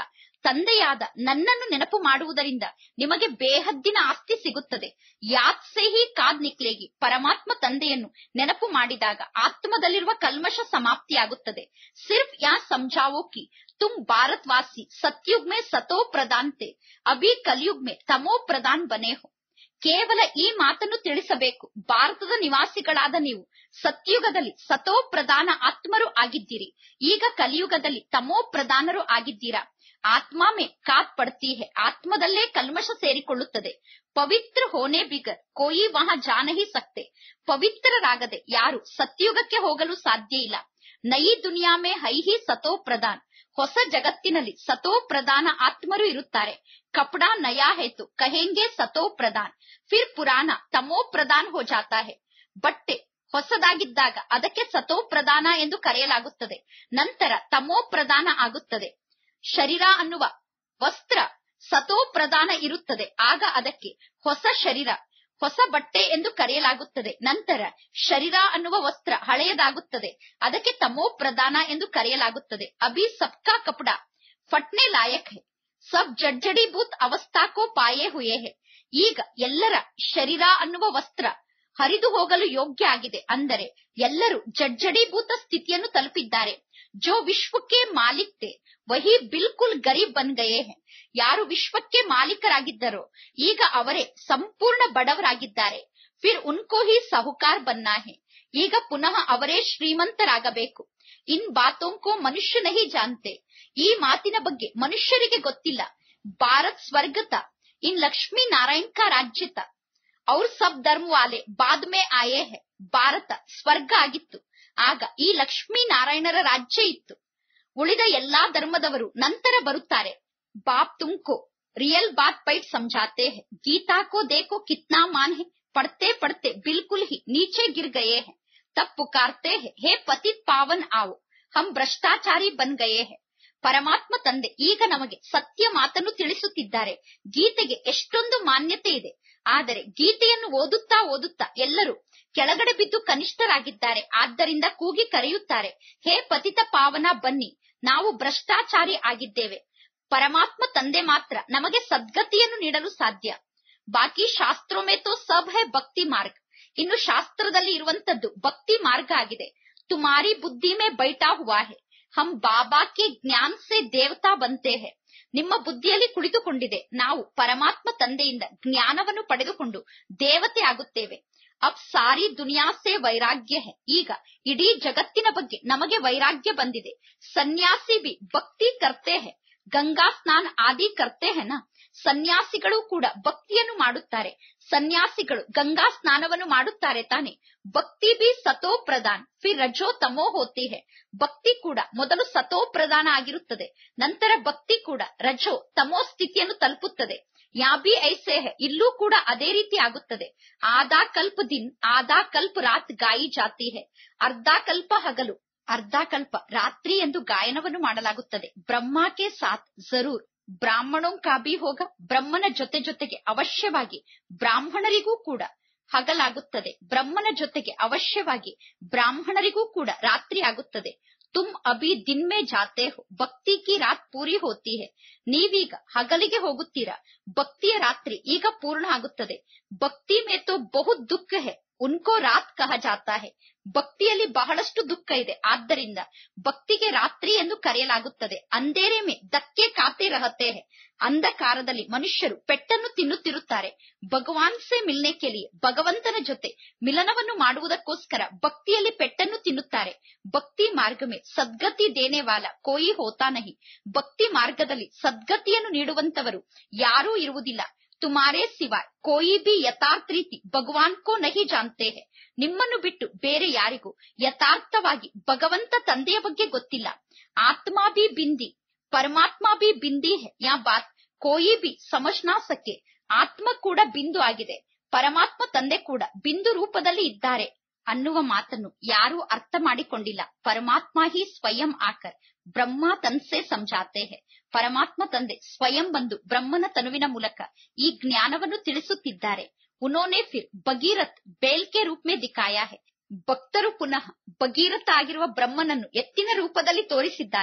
ತಂದೆಯಾದ ನನ್ನನ್ನು ನೆನಪು ಮಾಡುವುದರಿಂದ ನಿಮಗೆ ಬೇಹದ್ದಿನ ಆಸ್ತಿ ಸಿಗುತ್ತದೆ. ಯಾದ್ ಸೇ ಹಿ ಕಾದ್ ನಿಕ್ಲೇಗಿ, ಪರಮಾತ್ಮ ತಂದೆಯನ್ನು ನೆನಪು ಮಾಡಿದಾಗ ಆತ್ಮದಲ್ಲಿರುವ ಕಲ್ಮಶ ಸಮಾಪ್ತಿಯಾಗುತ್ತದೆ. ಸಿರ್ಫ್ ಯಾ ಸಮझाओ ಕಿ ತುಮ್ ಭಾರತವಾಸಿ ಸತ್ಯುಗ್ ಮೇ ಸತೋ ಪ್ರಧಾನ್ ತೆ, ಅಭಿ ಕಲಿಯುಗ್ ಮೇ ತಮೋ ಪ್ರಧಾನ್ ಬನೆ ಹೋ. ಕೇವಲ ಈ ಮಾತನ್ನು ತಿಳಿಸಬೇಕು, ಭಾರತದ ನಿವಾಸಿಗಳಾದ ನೀವು ಸತ್ಯುಗದಲ್ಲಿ ಸತೋ ಪ್ರಧಾನ ಆತ್ಮರು ಆಗಿದ್ದೀರಿ, ಈಗ ಕಲಿಯುಗದಲ್ಲಿ ತಮೋ ಪ್ರಧಾನರು ಆಗಿದ್ದೀರಾ. ಆತ್ಮ ಮೇ ಕಾತ್ ಪಡ್ತಿ ಹೈ, ಆತ್ಮದಲ್ಲೇ ಕಲ್ಮಶ ಸೇರಿಕೊಳ್ಳುತ್ತದೆ. ಪವಿತ್ರ ಹೋನೆ ಬಿಗರ್ ಕೋಯಿ ವಹಾ ಜಾ ನಹಿ ಸಕ್ತೆ, ಪವಿತ್ರರಾಗದೆ ಯಾರು ಸತ್ಯುಗಕ್ಕೆ ಹೋಗಲು ಸಾಧ್ಯ ಇಲ್ಲ. ನಯಿ ದುನಿಯಾ ಮೇ ಹೈ ಹಿ ಸತೋ ಪ್ರಧಾನ್, ಹೊಸ ಜಗತ್ತಿನಲ್ಲಿ ಸತೋ ಪ್ರಧಾನ ಆತ್ಮರು ಇರುತ್ತಾರೆ. ಕಪಡಾ ನಯಾ ಹೈ ತೋ ಕಹೆಂಗೆ ಸತೋ ಪ್ರಧಾನ್, ಫಿರ್ ಪುರಾಣ ತಮೋ ಪ್ರಧಾನ್ ಹೋ ಜಾತಾ ಹೈ. ಬಟ್ಟೆ ಹೊಸದಾಗಿದ್ದಾಗ ಅದಕ್ಕೆ ಸತೋ ಪ್ರಧಾನ ಎಂದು ಕರೆಯಲಾಗುತ್ತದೆ, ನಂತರ ತಮೋ ಪ್ರಧಾನ ಆಗುತ್ತದೆ. ಶರೀರ ಅನ್ನುವ ವಸ್ತ್ರ ಸತೋ ಪ್ರಧಾನ ಇರುತ್ತದೆ, ಆಗ ಅದಕ್ಕೆ ಹೊಸ ಶರೀರ ಹೊಸ ಬಟ್ಟೆ ಎಂದು ಕರೆಯಲಾಗುತ್ತದೆ. ನಂತರ ಶರೀರ ಅನ್ನುವ ವಸ್ತ್ರ ಹಳೆಯದಾಗುತ್ತದೆ, ಅದಕ್ಕೆ ತಮೋ ಪ್ರಧಾನ ಎಂದು ಕರೆಯಲಾಗುತ್ತದೆ. ಅಭಿ ಸಬ್ಕಾ ಕಪಡಾ ಫಟ್ನೆ ಲಾಯಕ್ ಹೈ, ಸಬ್ ಜಡ್ಜಡೀಭೂತ್ ಅವಸ್ಥಾ ಕೋ ಪಾಯೇ ಹುಯೇ ಹೈ. ಈಗ ಎಲ್ಲರ ಶರೀರ ಅನ್ನುವ ವಸ್ತ್ರ ಹರಿದು ಹೋಗಲು ಯೋಗ್ಯ ಆಗಿದೆ, ಅಂದರೆ ಎಲ್ಲರೂ ಜಡ್ಜಡೀಭೂತ ಸ್ಥಿತಿಯನ್ನು ತಲುಪಿದ್ದಾರೆ. ಜೋ ವಿಶ್ವಕ್ಕೆ ಮಾಲಿಕ್ ತೆ ವಹಿ ಬಿಲ್ಕುಲ್ ಗರೀಬ್ ಬನ್ ಗಯೇ ಹೈ. ಯಾರು ವಿಶ್ವಕ್ಕೆ ಮಾಲೀಕರಾಗಿದ್ದರೋ ಈಗ ಅವರೇ ಸಂಪೂರ್ಣ ಬಡವರಾಗಿದ್ದಾರೆ. ಫಿರ್ ಉನ್ಕೋ ಹಿ ಸಾಹುಕಾರ್ ಬನ್ನಾ ಹೈ, ಈಗ ಪುನಃ ಅವರೇ ಶ್ರೀಮಂತರಾಗಬೇಕು. ಇನ್ ಬಾತೋಂ ಕೋ ಮನುಷ್ಯ ನಹಿ ಜಾನ್ತೆ, ಈ ಮಾತಿನ ಬಗ್ಗೆ ಮನುಷ್ಯರಿಗೆ ಗೊತ್ತಿಲ್ಲ. ಭಾರತ್ ಸ್ವರ್ಗತ ಇನ್ ಲಕ್ಷ್ಮೀ ನಾರಾಯಣ್ ಕಾ ರಾಜ್ಯತ ಔರ್ ಸಬ್ ಧರ್ಮ ವಾಲೆ ಬಾದ್ ಮೇ ಆಯೇ ಹೈ. ಭಾರತ ಸ್ವರ್ಗ ಆಗಿತ್ತು, ಆಗ ಈ ಲಕ್ಷ್ಮೀ ನಾರಾಯಣರ ರಾಜ್ಯ ಇತ್ತು, ಉಳಿದ ಎಲ್ಲಾ ಧರ್ಮದವರು ನಂತರ ಬರುತ್ತಾರೆ. ಬಾಪ್ ತುಮ್ಕೋ ರಿಯಲ್ ಬಾತ್ ಪೈಟ್ ಸಮझाते हैं, गीता को देखो कितना मान है, पढ़ते पढ़ते बिल्कुल ही नीचे गिर गए हैं, तब पुकारते हैं हे पतित पावन आओ, हम ಭ್ರಷ್ಟಾಚಾರಿ ಬನ್ ಗಯೇ ಹೈ. ಪರಮಾತ್ಮ ತಂದೆ ಈಗ ನಮಗೆ ಸತ್ಯ ಮಾತನ್ನು ತಿಳಿಸುತ್ತಿದ್ದಾರೆ. ಗೀತೆಗೆ ಎಷ್ಟೊಂದು ಮಾನ್ಯತೆ ಇದೆ, ಆದರೆ ಗೀತೆಯನ್ನು ಓದುತ್ತಾ ಓದುತ್ತಾ ಎಲ್ಲರೂ ಕೆಳಗಡೆ ಬಿದ್ದು ಕನಿಷ್ಠರಾಗಿದ್ದಾರೆ. ಆದ್ದರಿಂದ ಕೂಗಿ ಕರೆಯುತ್ತಾರೆ, ಹೇ ಪತಿತ ಪಾವನ ಬನ್ನಿ, ನಾವು ಭ್ರಷ್ಟಾಚಾರಿ ಆಗಿದ್ದೇವೆ. ಪರಮಾತ್ಮ ತಂದೆ ಮಾತ್ರ ನಮಗೆ ಸದ್ಗತಿಯನ್ನು ನೀಡಲು ಸಾಧ್ಯ. ಬಾಕಿ ಶಾಸ್ತ್ರೋ ಮೇ ತೋ ಸಬ್ ಹೈ ಭಕ್ತಿ ಮಾರ್ಗ, ಇನ್ನು ಶಾಸ್ತ್ರದಲ್ಲಿ ಇರುವಂತದ್ದು ಭಕ್ತಿ ಮಾರ್ಗ ಆಗಿದೆ. ತುಮಾರಿ ಬುದ್ಧಿ ಮೇ ಬೈಠಾ ಹುವಾ ಹೈ, ಹಮ್ ಬಾಬಾ ಕೆ ಜ್ಞಾನ ಸೆ ದೇವತಾ ಬಂತೆ ಹೈ. ನಿಮ್ಮ ಬುದ್ಧಿಯಲ್ಲಿ ಕುಳಿತುಕೊಂಡಿದೆ, ನಾವು ಪರಮಾತ್ಮ ತಂದೆಯಿಂದ ಜ್ಞಾನವನ್ನು ಪಡೆದುಕೊಂಡು ದೇವತೆ ಆಗುತ್ತೇವೆ. ಅಬ್ ಸಾರಿ ದುನಿಯಾ ಸೆ ವೈರಾಗ್ಯ ಹೈ, ಈಗ ಇಡೀ ಜಗತ್ತಿನ ಬಗ್ಗೆ ನಮಗೆ ವೈರಾಗ್ಯ ಬಂದಿದೆ. ಸನ್ಯಾಸಿ ಬಿ ಭಕ್ತಿ ಕರ್ತೆ ಹೈ, ಗಂಗಾ ಸ್ನಾನ ಆದಿ ಕರ್ತೆ ಹೈ ನಾ. ಸನ್ಯಾಸಿಗಳು ಕೂಡ ಭಕ್ತಿಯನ್ನು ಮಾಡುತ್ತಾರೆ, ಸನ್ಯಾಸಿಗಳು ಗಂಗಾ ಸ್ನಾನವನ್ನು ಮಾಡುತ್ತಾರೆ ತಾನೆ. ಭಕ್ತಿ ಬಿ ಸತೋ ಪ್ರಧಾನ್ ಫಿರ್ ರಜೋ ತಮೋ ಹೋತಿ ಹೈ, ಭಕ್ತಿ ಕೂಡ ಮೊದಲು ಸತೋ ಪ್ರಧಾನ ಆಗಿರುತ್ತದೆ, ನಂತರ ಭಕ್ತಿ ಕೂಡ ರಜೋ ತಮೋ ಸ್ಥಿತಿಯನ್ನು ತಲುಪುತ್ತದೆ. ಯಾ ಬಿ ಐಸೆ ಹೈ, ಇಲ್ಲೂ ಕೂಡ ಅದೇ ರೀತಿ ಆಗುತ್ತದೆ. ಆಧಾ ಕಲ್ಪ ದಿನ್ ಆಧಾ ಕಲ್ಪ ರಾತ್ ಗಾಯಿ ಜಾತಿ ಹೈ, ಅರ್ಧ ಕಲ್ಪ ಹಗಲು ಅರ್ಧ ಕಲ್ಪ ರಾತ್ರಿ ಎಂದು ಗಾಯನವನ್ನು ಮಾಡಲಾಗುತ್ತದೆ. ಬ್ರಹ್ಮ ಕೆ ಸಾಥ್ ಜರೂರ್ ಬ್ರಾಹ್ಮಣೋಂ ಕಾ ಭಿ ಹೋಗ, ಬ್ರಹ್ಮನ ಜೊತೆ ಜೊತೆಗೆ ಅವಶ್ಯವಾಗಿ ಬ್ರಾಹ್ಮಣರಿಗೂ ಕೂಡ ಹಗಲಾಗುತ್ತದೆ, ಬ್ರಹ್ಮನ ಜೊತೆಗೆ ಅವಶ್ಯವಾಗಿ ಬ್ರಾಹ್ಮಣರಿಗೂ ಕೂಡ ರಾತ್ರಿ ಆಗುತ್ತದೆ. ತುಮ್ ಅಭಿ ದಿನ್ ಮೇ ಜಾತೆ ಹೋ, ಭಕ್ತಿ ಕಿ ರಾತ್ ಪೂರಿ ಹೋತಿ ಹೈ. ನೀವೀಗ ಹಗಲಿಗೆ ಹೋಗುತ್ತೀರಾ, ಭಕ್ತಿಯ ರಾತ್ರಿ ಈಗ ಪೂರ್ಣ ಆಗುತ್ತದೆ. ಭಕ್ತಿ ಮೇ ತೋ ಬಹುತ್ ದುಃಖ ಹೈ, ಉನ್ಕೋ ರಾತ್ ಕಹ ಜಾತಾ ಹೈ. ಭಕ್ತಿಯಲ್ಲಿ ಬಹಳಷ್ಟು ದುಃಖ ಇದೆ, ಆದ್ದರಿಂದ ಭಕ್ತಿಗೆ ರಾತ್ರಿ ಎಂದು ಕರೆಯಲಾಗುತ್ತದೆ. ಅಂಧೇರೆ ಮೇ ಧಕ್ಕೆ ಕಾತೆ ರಹತೆ ಹೈ, ಅಂಧಕಾರದಲ್ಲಿ ಮನುಷ್ಯರು ಪೆಟ್ಟನ್ನು ತಿನ್ನುತ್ತಿರುತ್ತಾರೆ. ಭಗವಾನ್ ಸೆ ಮಿಲ್ನೆ ಕೆ ಲಿಯೆ, ಭಗವಂತನ ಜೊತೆ ಮಿಲನವನ್ನು ಮಾಡುವುದಕ್ಕೋಸ್ಕರ ಭಕ್ತಿಯಲ್ಲಿ ಪೆಟ್ಟನ್ನು ತಿನ್ನುತ್ತಾರೆ. ಭಕ್ತಿ ಮಾರ್ಗ ಮೇ ಸದ್ಗತಿ ದೇನೆ ವಾಲ ಕೋಯಿ ಹೋತಾ ನಹಿ, ಭಕ್ತಿ ಮಾರ್ಗದಲ್ಲಿ ಸದ್ಗತಿಯನ್ನು ನೀಡುವಂತವರು ಯಾರೂ ಇರುವುದಿಲ್ಲ. ತುಮಾರೇ ಸಿವಾಯ್ ಕೋಯಿ ಬಿ ಯಥಾರ್ಥ ರೀತಿ ಭಗವಾನ್ ಕೋ ನಹಿ ಜಾನ್ತೆ ಹೈ, ನಿಮ್ಮನ್ನು ಬಿಟ್ಟು ಬೇರೆ ಯಾರಿಗೂ ಯಥಾರ್ಥವಾಗಿ ಭಗವಂತ ತಂದೆಯ ಬಗ್ಗೆ ಗೊತ್ತಿಲ್ಲ. ಆತ್ಮ ಬಿ ಬಿಂದಿ ಪರಮಾತ್ಮ ಬಿ ಬಿಂದಿ ಹೈ, ಯಾ ಬಾತ್ ಕೋಯಿ ಬಿ ಸಮಜ್ ನಾ ಸಕೆ. ಆತ್ಮ ಕೂಡ ಬಿಂದು ಆಗಿದೆ, ಪರಮಾತ್ಮ ತಂದೆ ಕೂಡ ಬಿಂದು ರೂಪದಲ್ಲಿ ಇದ್ದಾರೆ ಅನ್ನುವ ಮಾತನ್ನು ಯಾರೂ ಅರ್ಥ ಮಾಡಿಕೊಂಡಿಲ್ಲ. ಪರಮಾತ್ಮ ಹಿ ಸ್ವಯಂ ಆಕರ್ ಬ್ರಹ್ಮ ತನ್ಸೆ ಸಮझाते ಹೈ, ಪರಮಾತ್ಮ ತಂದೆ ಸ್ವಯಂ ಬಂದು ಬ್ರಹ್ಮನ ತನುವಿನ ಮೂಲಕ ಈ ಜ್ಞಾನವನ್ನು ತಿಳಿಸುತ್ತಿದ್ದಾರೆ. ಉನ್ಹೋನೆ ಫಿರ್ ಭಗೀರಥ್ ಬೇಲ್ ಕೆ ರೂಪ ಮೇ ದಿಖಾಯಾ ಹೈ, ಭಕ್ತರು ಪುನಃ ಭಗೀರಥ ಆಗಿರುವ ಬ್ರಹ್ಮನನ್ನು ಎತ್ತಿನ ರೂಪದಲ್ಲಿ ತೋರಿಸಿದ್ದಾರೆ.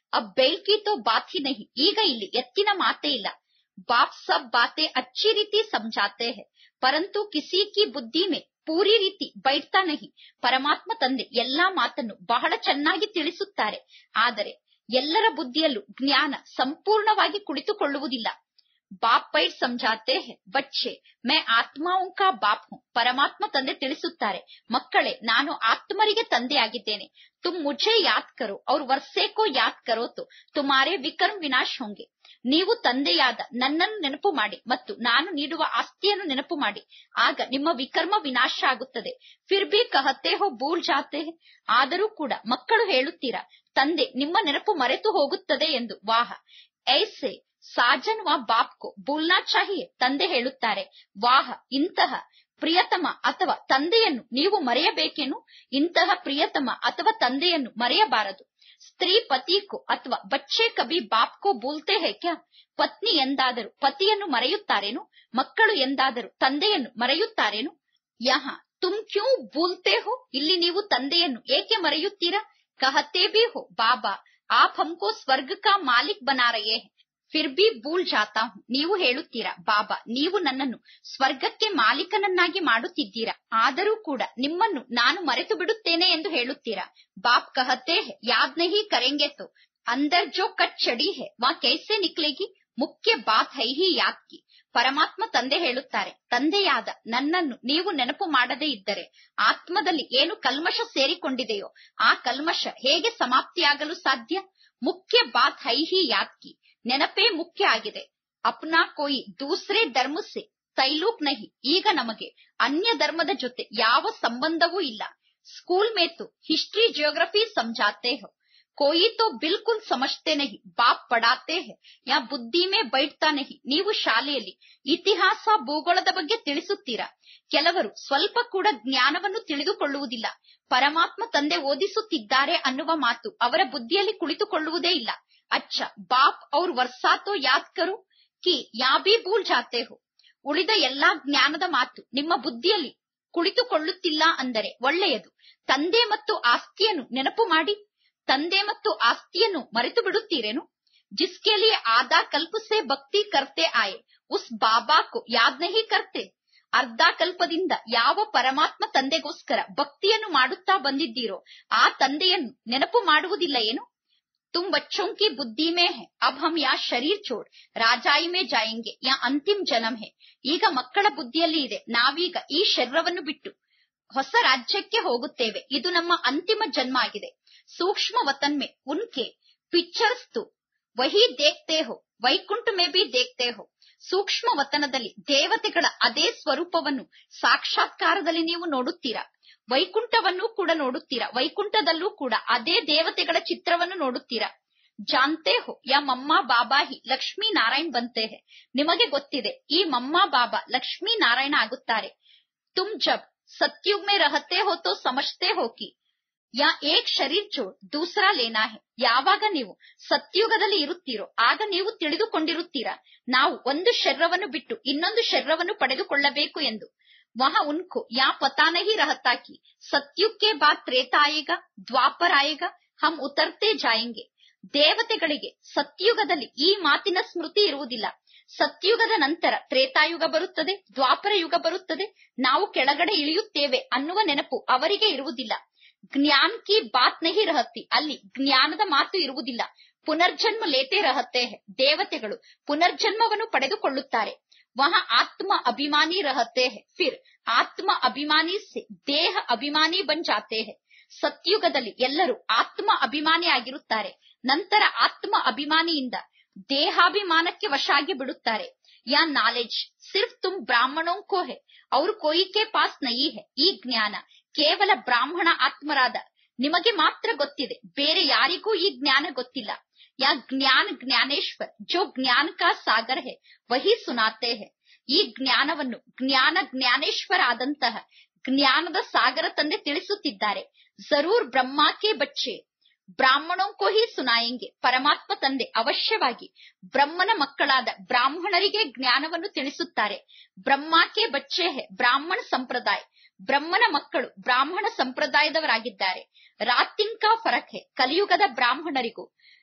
ಅಬ್ बैल की तो बात ही नहीं, ಈಗ ಇಲ್ಲಿ ಎತ್ತಿನ ಮಾತೇ ಇಲ್ಲ. बाप सब बातें अच्छी रीति समझाते हैं, परंतु किसी की बुद्धि में पूरी ರೀತಿ बैठता नहीं. ಪರಮಾತ್ಮ ತಂದೆ ಎಲ್ಲಾ ಮಾತನ್ನು ಬಹಳ ಚೆನ್ನಾಗಿ ತಿಳಿಸುತ್ತಾರೆ, ಆದರೆ ಎಲ್ಲರ ಬುದ್ಧಿಯಲ್ಲೂ ಜ್ಞಾನ ಸಂಪೂರ್ಣವಾಗಿ ಕುಳಿತುಕೊಳ್ಳುವುದಿಲ್ಲ. बाप बैठ समझाते हैं, बच्चे मैं आत्माओं का बाप हूँ. ಪರಮಾತ್ಮ ತಂದೆ ತಿಳಿಸುತ್ತಾರೆ, ಮಕ್ಕಳೇ ನಾನು ಆತ್ಮರಿಗೆ ತಂದೆಯಾಗಿದ್ದೇನೆ. तुम मुझे याद करो और वर्षे को याद करो तो तुम्हारे विकर्म विनाश होंगे. ನೀವು ತಂದೆಯಾದ ನನ್ನನ್ನು ನೆನಪು ಮಾಡಿ ಮತ್ತು ನಾನು ನೀಡುವ ಆಸ್ತಿಯನ್ನು ನೆನಪು ಮಾಡಿ, ಆಗ ನಿಮ್ಮ ವಿಕರ್ಮ ವಿನಾಶ ಆಗುತ್ತದೆ. ಫಿರ್ ಭಿ ಕಹತೆ ಹೋ ಭೂಲ್ ಜಾತೆ ಹೈ, ಆದರೂ ಕೂಡ ಮಕ್ಕಳು ಹೇಳುತ್ತೀರಾ ತಂದೆ ನಿಮ್ಮ ನೆನಪು ಮರೆತು ಹೋಗುತ್ತದೆ ಎಂದು. ವಾಹ ಐಸೆ ಸಾಜನ್ ವ ಬಾಪ್ ಕೋ ಭೂಲ್ನಾ ಚಾಹಿಯೆ. ತಂದೆ ಹೇಳುತ್ತಾರೆ, ವಾಹ ಇಂತಹ ಪ್ರಿಯತಮ ಅಥವಾ ತಂದೆಯನ್ನು ನೀವು ಮರೆಯಬೇಕೇನು? ಇಂತಹ ಪ್ರಿಯತಮ ಅಥವಾ ತಂದೆಯನ್ನು ಮರೆಯಬಾರದು. ಸ್ತ್ರೀ ಪತಿಕೋ ಅಥವಾ ಬಚ್ಚೆ ಕಬಿ ಬಾಪ್ ಕೋ ಭೂಲ್ತೆ ಹೈ ಕ್ಯಾ? ಪತ್ನಿ ಎಂದಾದರೂ ಪತಿಯನ್ನು ಮರೆಯುತ್ತಾರೇನು? ಮಕ್ಕಳು ಎಂದಾದರೂ ತಂದೆಯನ್ನು ಮರೆಯುತ್ತಾರೇನು? ಯಹ ತುಮ್ ಕ್ಯೂ ಭೂಲ್ತೆ ಹೋ, ಇಲ್ಲಿ ನೀವು ತಂದೆಯನ್ನು ಏಕೆ ಮರೆಯುತ್ತೀರಾ? ಕಹತೆ ಭಿ ಹೋ ಬಾಬಾ ಆಪ್ ಹಮ್ಕೋ ಸ್ವರ್ಗ ಕಾ ಮಾಲಿಕ್ ಬನಾ ರಹೆ ಹೈ, ಫಿರ್ ಭಿ ಭೂಲ್ ಜಾತಾ ಹೂಂ. ನೀವು ಹೇಳುತ್ತೀರಾ ಬಾಬಾ ನೀವು ನನ್ನನ್ನು ಸ್ವರ್ಗಕ್ಕೆ ಮಾಲೀಕನನ್ನಾಗಿ ಮಾಡುತ್ತಿದ್ದೀರಾ, ಆದರೂ ಕೂಡ ನಿಮ್ಮನ್ನು ನಾನು ಮರೆತು ಬಿಡುತ್ತೇನೆ ಎಂದು ಹೇಳುತ್ತೀರಾ. ಬಾಪ್ ಕಹತೆ ಹೈ ಯಾದ್ ನಹಿ ಕರೆಂಗೆ ತೋ ಅಂದರ್ ಜೋ ಕಟ್ ಚಡಿ ಹೈ ವಾ ಕೈಸೆ ನಿಕ್ಲೇಗಿ. ಮುಖ್ಯ ಬಾತ್ ಹೈ ಹಿ ಯಾದ್ ಕಿ. ಪರಮಾತ್ಮ ತಂದೆ ಹೇಳುತ್ತಾರೆ, ತಂದೆಯಾದ ನನ್ನನ್ನು ನೀವು ನೆನಪು ಮಾಡದೇ ಇದ್ದರೆ ಆತ್ಮದಲ್ಲಿ ಏನು ಕಲ್ಮಶ ಸೇರಿಕೊಂಡಿದೆಯೋ ಆ ಕಲ್ಮಶ ಹೇಗೆ ಸಮಾಪ್ತಿಯಾಗಲು ಸಾಧ್ಯ? ಮುಖ್ಯ ಬಾತ್ ಹೈ ಹಿ ಯಾದ್ ಕಿ, ನೆನಪೇ ಮುಖ್ಯ ಆಗಿದೆ. ಅಪ್ನಾ ಕೋಯಿ ದೂಸರೆ ಧರ್ಮ ಸೆ ತೈಲೂಕ್ ನಹಿ, ಈಗ ನಮಗೆ ಅನ್ಯ ಧರ್ಮದ ಜೊತೆ ಯಾವ ಸಂಬಂಧವೂ ಇಲ್ಲ. ಸ್ಕೂಲ್ ಮೇ ತೋ ಹಿಸ್ಟ್ರಿ ಜಿಯೋಗ್ರಫಿ ಸಮझाते हो, कोई तो बिल्कुल समझते नहीं. बाप पढ़ाते हैं या ಬುದ್ಧಿ ಮೇ बैठता नहीं. ನೀವು ಶಾಲೆಯಲ್ಲಿ ಇತಿಹಾಸ ಭೂಗೋಳದ ಬಗ್ಗೆ ತಿಳಿಸುತ್ತೀರಾ, ಕೆಲವರು ಸ್ವಲ್ಪ ಕೂಡ ಜ್ಞಾನವನ್ನು ತಿಳಿದುಕೊಳ್ಳುವುದಿಲ್ಲ. ಪರಮಾತ್ಮ ತಂದೆ ಓದಿಸುತ್ತಿದ್ದಾರೆ ಅನ್ನುವ ಮಾತು ಅವರ ಬುದ್ಧಿಯಲ್ಲಿ ಕುಳಿತುಕೊಳ್ಳುವುದೇ ಇಲ್ಲ. ಅಚ್ಚ ಬಾಪ್ ಅವ್ರ ವರ್ಸಾ ತೋ ಯಾದ್ ಕರೋ ಕಿ ಯಾ ಭಿ ಭೂಲ್ ಜಾತೆ ಹೋ. ಉಳಿದ ಎಲ್ಲಾ ಜ್ಞಾನದ ಮಾತು ನಿಮ್ಮ ಬುದ್ಧಿಯಲ್ಲಿ ಕುಳಿತುಕೊಳ್ಳುತ್ತಿಲ್ಲ ಅಂದರೆ ಒಳ್ಳೆಯದು. ತಂದೆ ಮತ್ತು ಆಸ್ತಿಯನ್ನು ನೆನಪು ಮಾಡಿ. ತಂದೆ ಮತ್ತು ಆಸ್ತಿಯನ್ನು ಮರೆತು ಬಿಡುತ್ತೀರೇನು? ಜಿಸ್ಕೆ ಲಿಯೆ ಆಧಾ ಕಲ್ಪ ಸೆ ಭಕ್ತಿ ಕರ್ತೆ ಆಯೆ ಉಸ್ ಬಾಬಾ ಕೋ ಯಾದ್ ನಹಿ ಕರ್ತೆ. ಅರ್ಧ ಕಲ್ಪದಿಂದ ಯಾವ ಪರಮಾತ್ಮ ತಂದೆಗೋಸ್ಕರ ಭಕ್ತಿಯನ್ನು ಮಾಡುತ್ತಾ ಬಂದಿದ್ದೀರೋ ಆ ತಂದೆಯನ್ನು ನೆನಪು ಮಾಡುವುದಿಲ್ಲ ಏನು? तुम बच्चों की बुद्धि में है, अब हम यहाँ शरीर छोड़ राजाई में जाएंगे या अंतिम जन्म है. ಈಗ ಮಕ್ಕಳ ಬುದ್ಧಿಯಲ್ಲಿ ಇದೆ, ನಾವೀಗ ಈ ಶರೀರವನ್ನು ಬಿಟ್ಟು ಹೊಸ ರಾಜ್ಯಕ್ಕೆ ಹೋಗುತ್ತೇವೆ, ಇದು ನಮ್ಮ ಅಂತಿಮ ಜನ್ಮ ಆಗಿದೆ. ಸೂಕ್ಷ್ಮ ವತನ್ ಮೇ ಉನ್ಕೆ ಪಿಕ್ಚರ್ಸ್ ತು ವಹಿ ದೇಖ್ತೆ ಹೋ, ವೈಕುಂಠ ಮೇ ಬಿ ದೇಖ್ತೆ ಹೋ. ಸೂಕ್ಷ್ಮ ವತನದಲ್ಲಿ ದೇವತೆಗಳ ಅದೇ ಸ್ವರೂಪವನ್ನು ಸಾಕ್ಷಾತ್ಕಾರದಲ್ಲಿ ನೀವು ನೋಡುತ್ತೀರಾ. ವೈಕುಂಠವನ್ನು ಕೂಡ ನೋಡುತ್ತೀರಾ, ವೈಕುಂಠದಲ್ಲೂ ಕೂಡ ಅದೇ ದೇವತೆಗಳ ಚಿತ್ರವನ್ನು ನೋಡುತ್ತೀರಾ. ಜಾನ್ತೆ ಹೋ ಯಾ ಮಮ್ಮಾ ಬಾಬಾ ಹಿ ಲಕ್ಷ್ಮೀ ನಾರಾಯಣ್ ಬಂತೆ ಹೈ. ನಿಮಗೆ ಗೊತ್ತಿದೆ ಈ ಮಮ್ಮಾ ಬಾಬಾ ಲಕ್ಷ್ಮೀ ನಾರಾಯಣ ಆಗುತ್ತಾರೆ. ತುಮ್ ಜಬ್ ಸತ್ಯುಗ್ ಮೇ ರಹತೆ ಹೋ ತೋ ಸಮಜ್ತೆ ಹೋ ಕಿ ಯಾ ಏಕ್ ಶರೀರ್ ಚೋಡ್ ದೂಸರಾ ಲೇನಾ ಹೈ. ಯಾವಾಗ ನೀವು ಸತ್ಯುಗದಲ್ಲಿ ಇರುತ್ತೀರೋ ಆಗ ನೀವು ತಿಳಿದುಕೊಂಡಿರುತ್ತೀರಾ ನಾವು ಒಂದು ಶರೀರವನ್ನು ಬಿಟ್ಟು ಇನ್ನೊಂದು ಶರೀರವನ್ನು ಪಡೆದುಕೊಳ್ಳಬೇಕು ಎಂದು. वहां उनको या पता नहीं रहता कि सत्युग के बाद त्रेता आएगा, द्वापर आएगा, हम उतरते जाएंगे. ದೇವತೆಗಳಿಗೆ ಸತ್ಯುಗದಲ್ಲಿ ಈ ಮಾತಿನ ಸ್ಮೃತಿ ಇರುವುದಿಲ್ಲ. ಸತ್ಯುಗದ ನಂತರ ತ್ರೇತಾಯುಗ ಬರುತ್ತದೆ, ದ್ವಾಪರ ಯುಗ ಬರುತ್ತದೆ, ನಾವು ಕೆಳಗಡೆ ಇಳಿಯುತ್ತೇವೆ ಅನ್ನುವ ನೆನಪು ಅವರಿಗೆ ಇರುವುದಿಲ್ಲ. ಜ್ಞಾನ್ ಕಿ ಬಾತ್ ನಹಿ ರಹತಿ, ಅಲ್ಲಿ ಜ್ಞಾನದ ಮಾತು ಇರುವುದಿಲ್ಲ. ಪುನರ್ಜನ್ಮ ಲೇತೆ ರಹತೆ ಹೈ, ದೇವತೆಗಳು ಪುನರ್ಜನ್ಮವನ್ನು ಪಡೆದುಕೊಳ್ಳುತ್ತಾರೆ. वहां आत्मा अभिमानी रहते हैं, फिर आत्मा अभिमानी से देह अभिमानी बन जाते हैं. ಸತ್ಯುಗದಲ್ಲಿ ಎಲ್ಲರೂ ಆತ್ಮ ಅಭಿಮಾನಿ ಆಗಿರುತ್ತಾರೆ, ನಂತರ ಆತ್ಮ ಅಭಿಮಾನಿಯಿಂದ ದೇಹಾಭಿಮಾನಕ್ಕೆ ವಶ ಆಗಿ ಬಿಡುತ್ತಾರೆ. ಯಾ ನಾಲೆಜ್ ಸಿರ್ಫ್ ತುಮ್ ಬ್ರಾಹ್ಮಣೋಂ ಕೋ ಹೈ ಔರ್ ಕೋಯಿ ಕೆ ಪಾಸ್ ನಹಿ ಹೈ. ಈ ಜ್ಞಾನ ಕೇವಲ ಬ್ರಾಹ್ಮಣ ಆತ್ಮರಾದ ನಿಮಗೆ ಮಾತ್ರ ಗೊತ್ತಿದೆ, ಬೇರೆ ಯಾರಿಗೂ ಈ ಜ್ಞಾನ ಗೊತ್ತಿಲ್ಲ. ಯಾ ಜ್ಞಾನ ಜ್ಞಾನೇಶ್ವರ್ ಜೋ ಜ್ಞಾನ ಕಾ ಸಾಗರ್ ಹೈ ವಹಿ ಸುನಾತೆ ಹೈ. ಈ ಜ್ಞಾನವನ್ನು ಜ್ಞಾನ ಜ್ಞಾನೇಶ್ವರ ಆದಂತಹ ಜ್ಞಾನದ ಸಾಗರ ತಂದೆ ತಿಳಿಸುತ್ತಿದ್ದಾರೆ. ಜರೂರ್ ಬ್ರಹ್ಮಾ ಕೆ ಬಚ್ಚೆ ಬ್ರಾಹ್ಮಣೋಂ ಕೋ ಹಿ ಸುನಾಯೆಂಗೆ. ಪರಮಾತ್ಮ ತಂದೆ ಅವಶ್ಯವಾಗಿ ಬ್ರಹ್ಮನ ಮಕ್ಕಳಾದ ಬ್ರಾಹ್ಮಣರಿಗೆ ಜ್ಞಾನವನ್ನು ತಿಳಿಸುತ್ತಾರೆ. ಬ್ರಹ್ಮಾ ಕೆ ಬಚ್ಚೆ ಹೈ ಬ್ರಾಹ್ಮಣ ಸಂಪ್ರದಾಯ, ಬ್ರಹ್ಮನ ಮಕ್ಕಳು ಬ್ರಾಹ್ಮಣ ಸಂಪ್ರದಾಯದವರಾಗಿದ್ದಾರೆ. ರಾತಿನ್ ಕಾ ಫರಕ್ ಹೈ, ಕಲಿಯುಗದ ಬ್ರಾಹ್ಮಣರಿಗೂ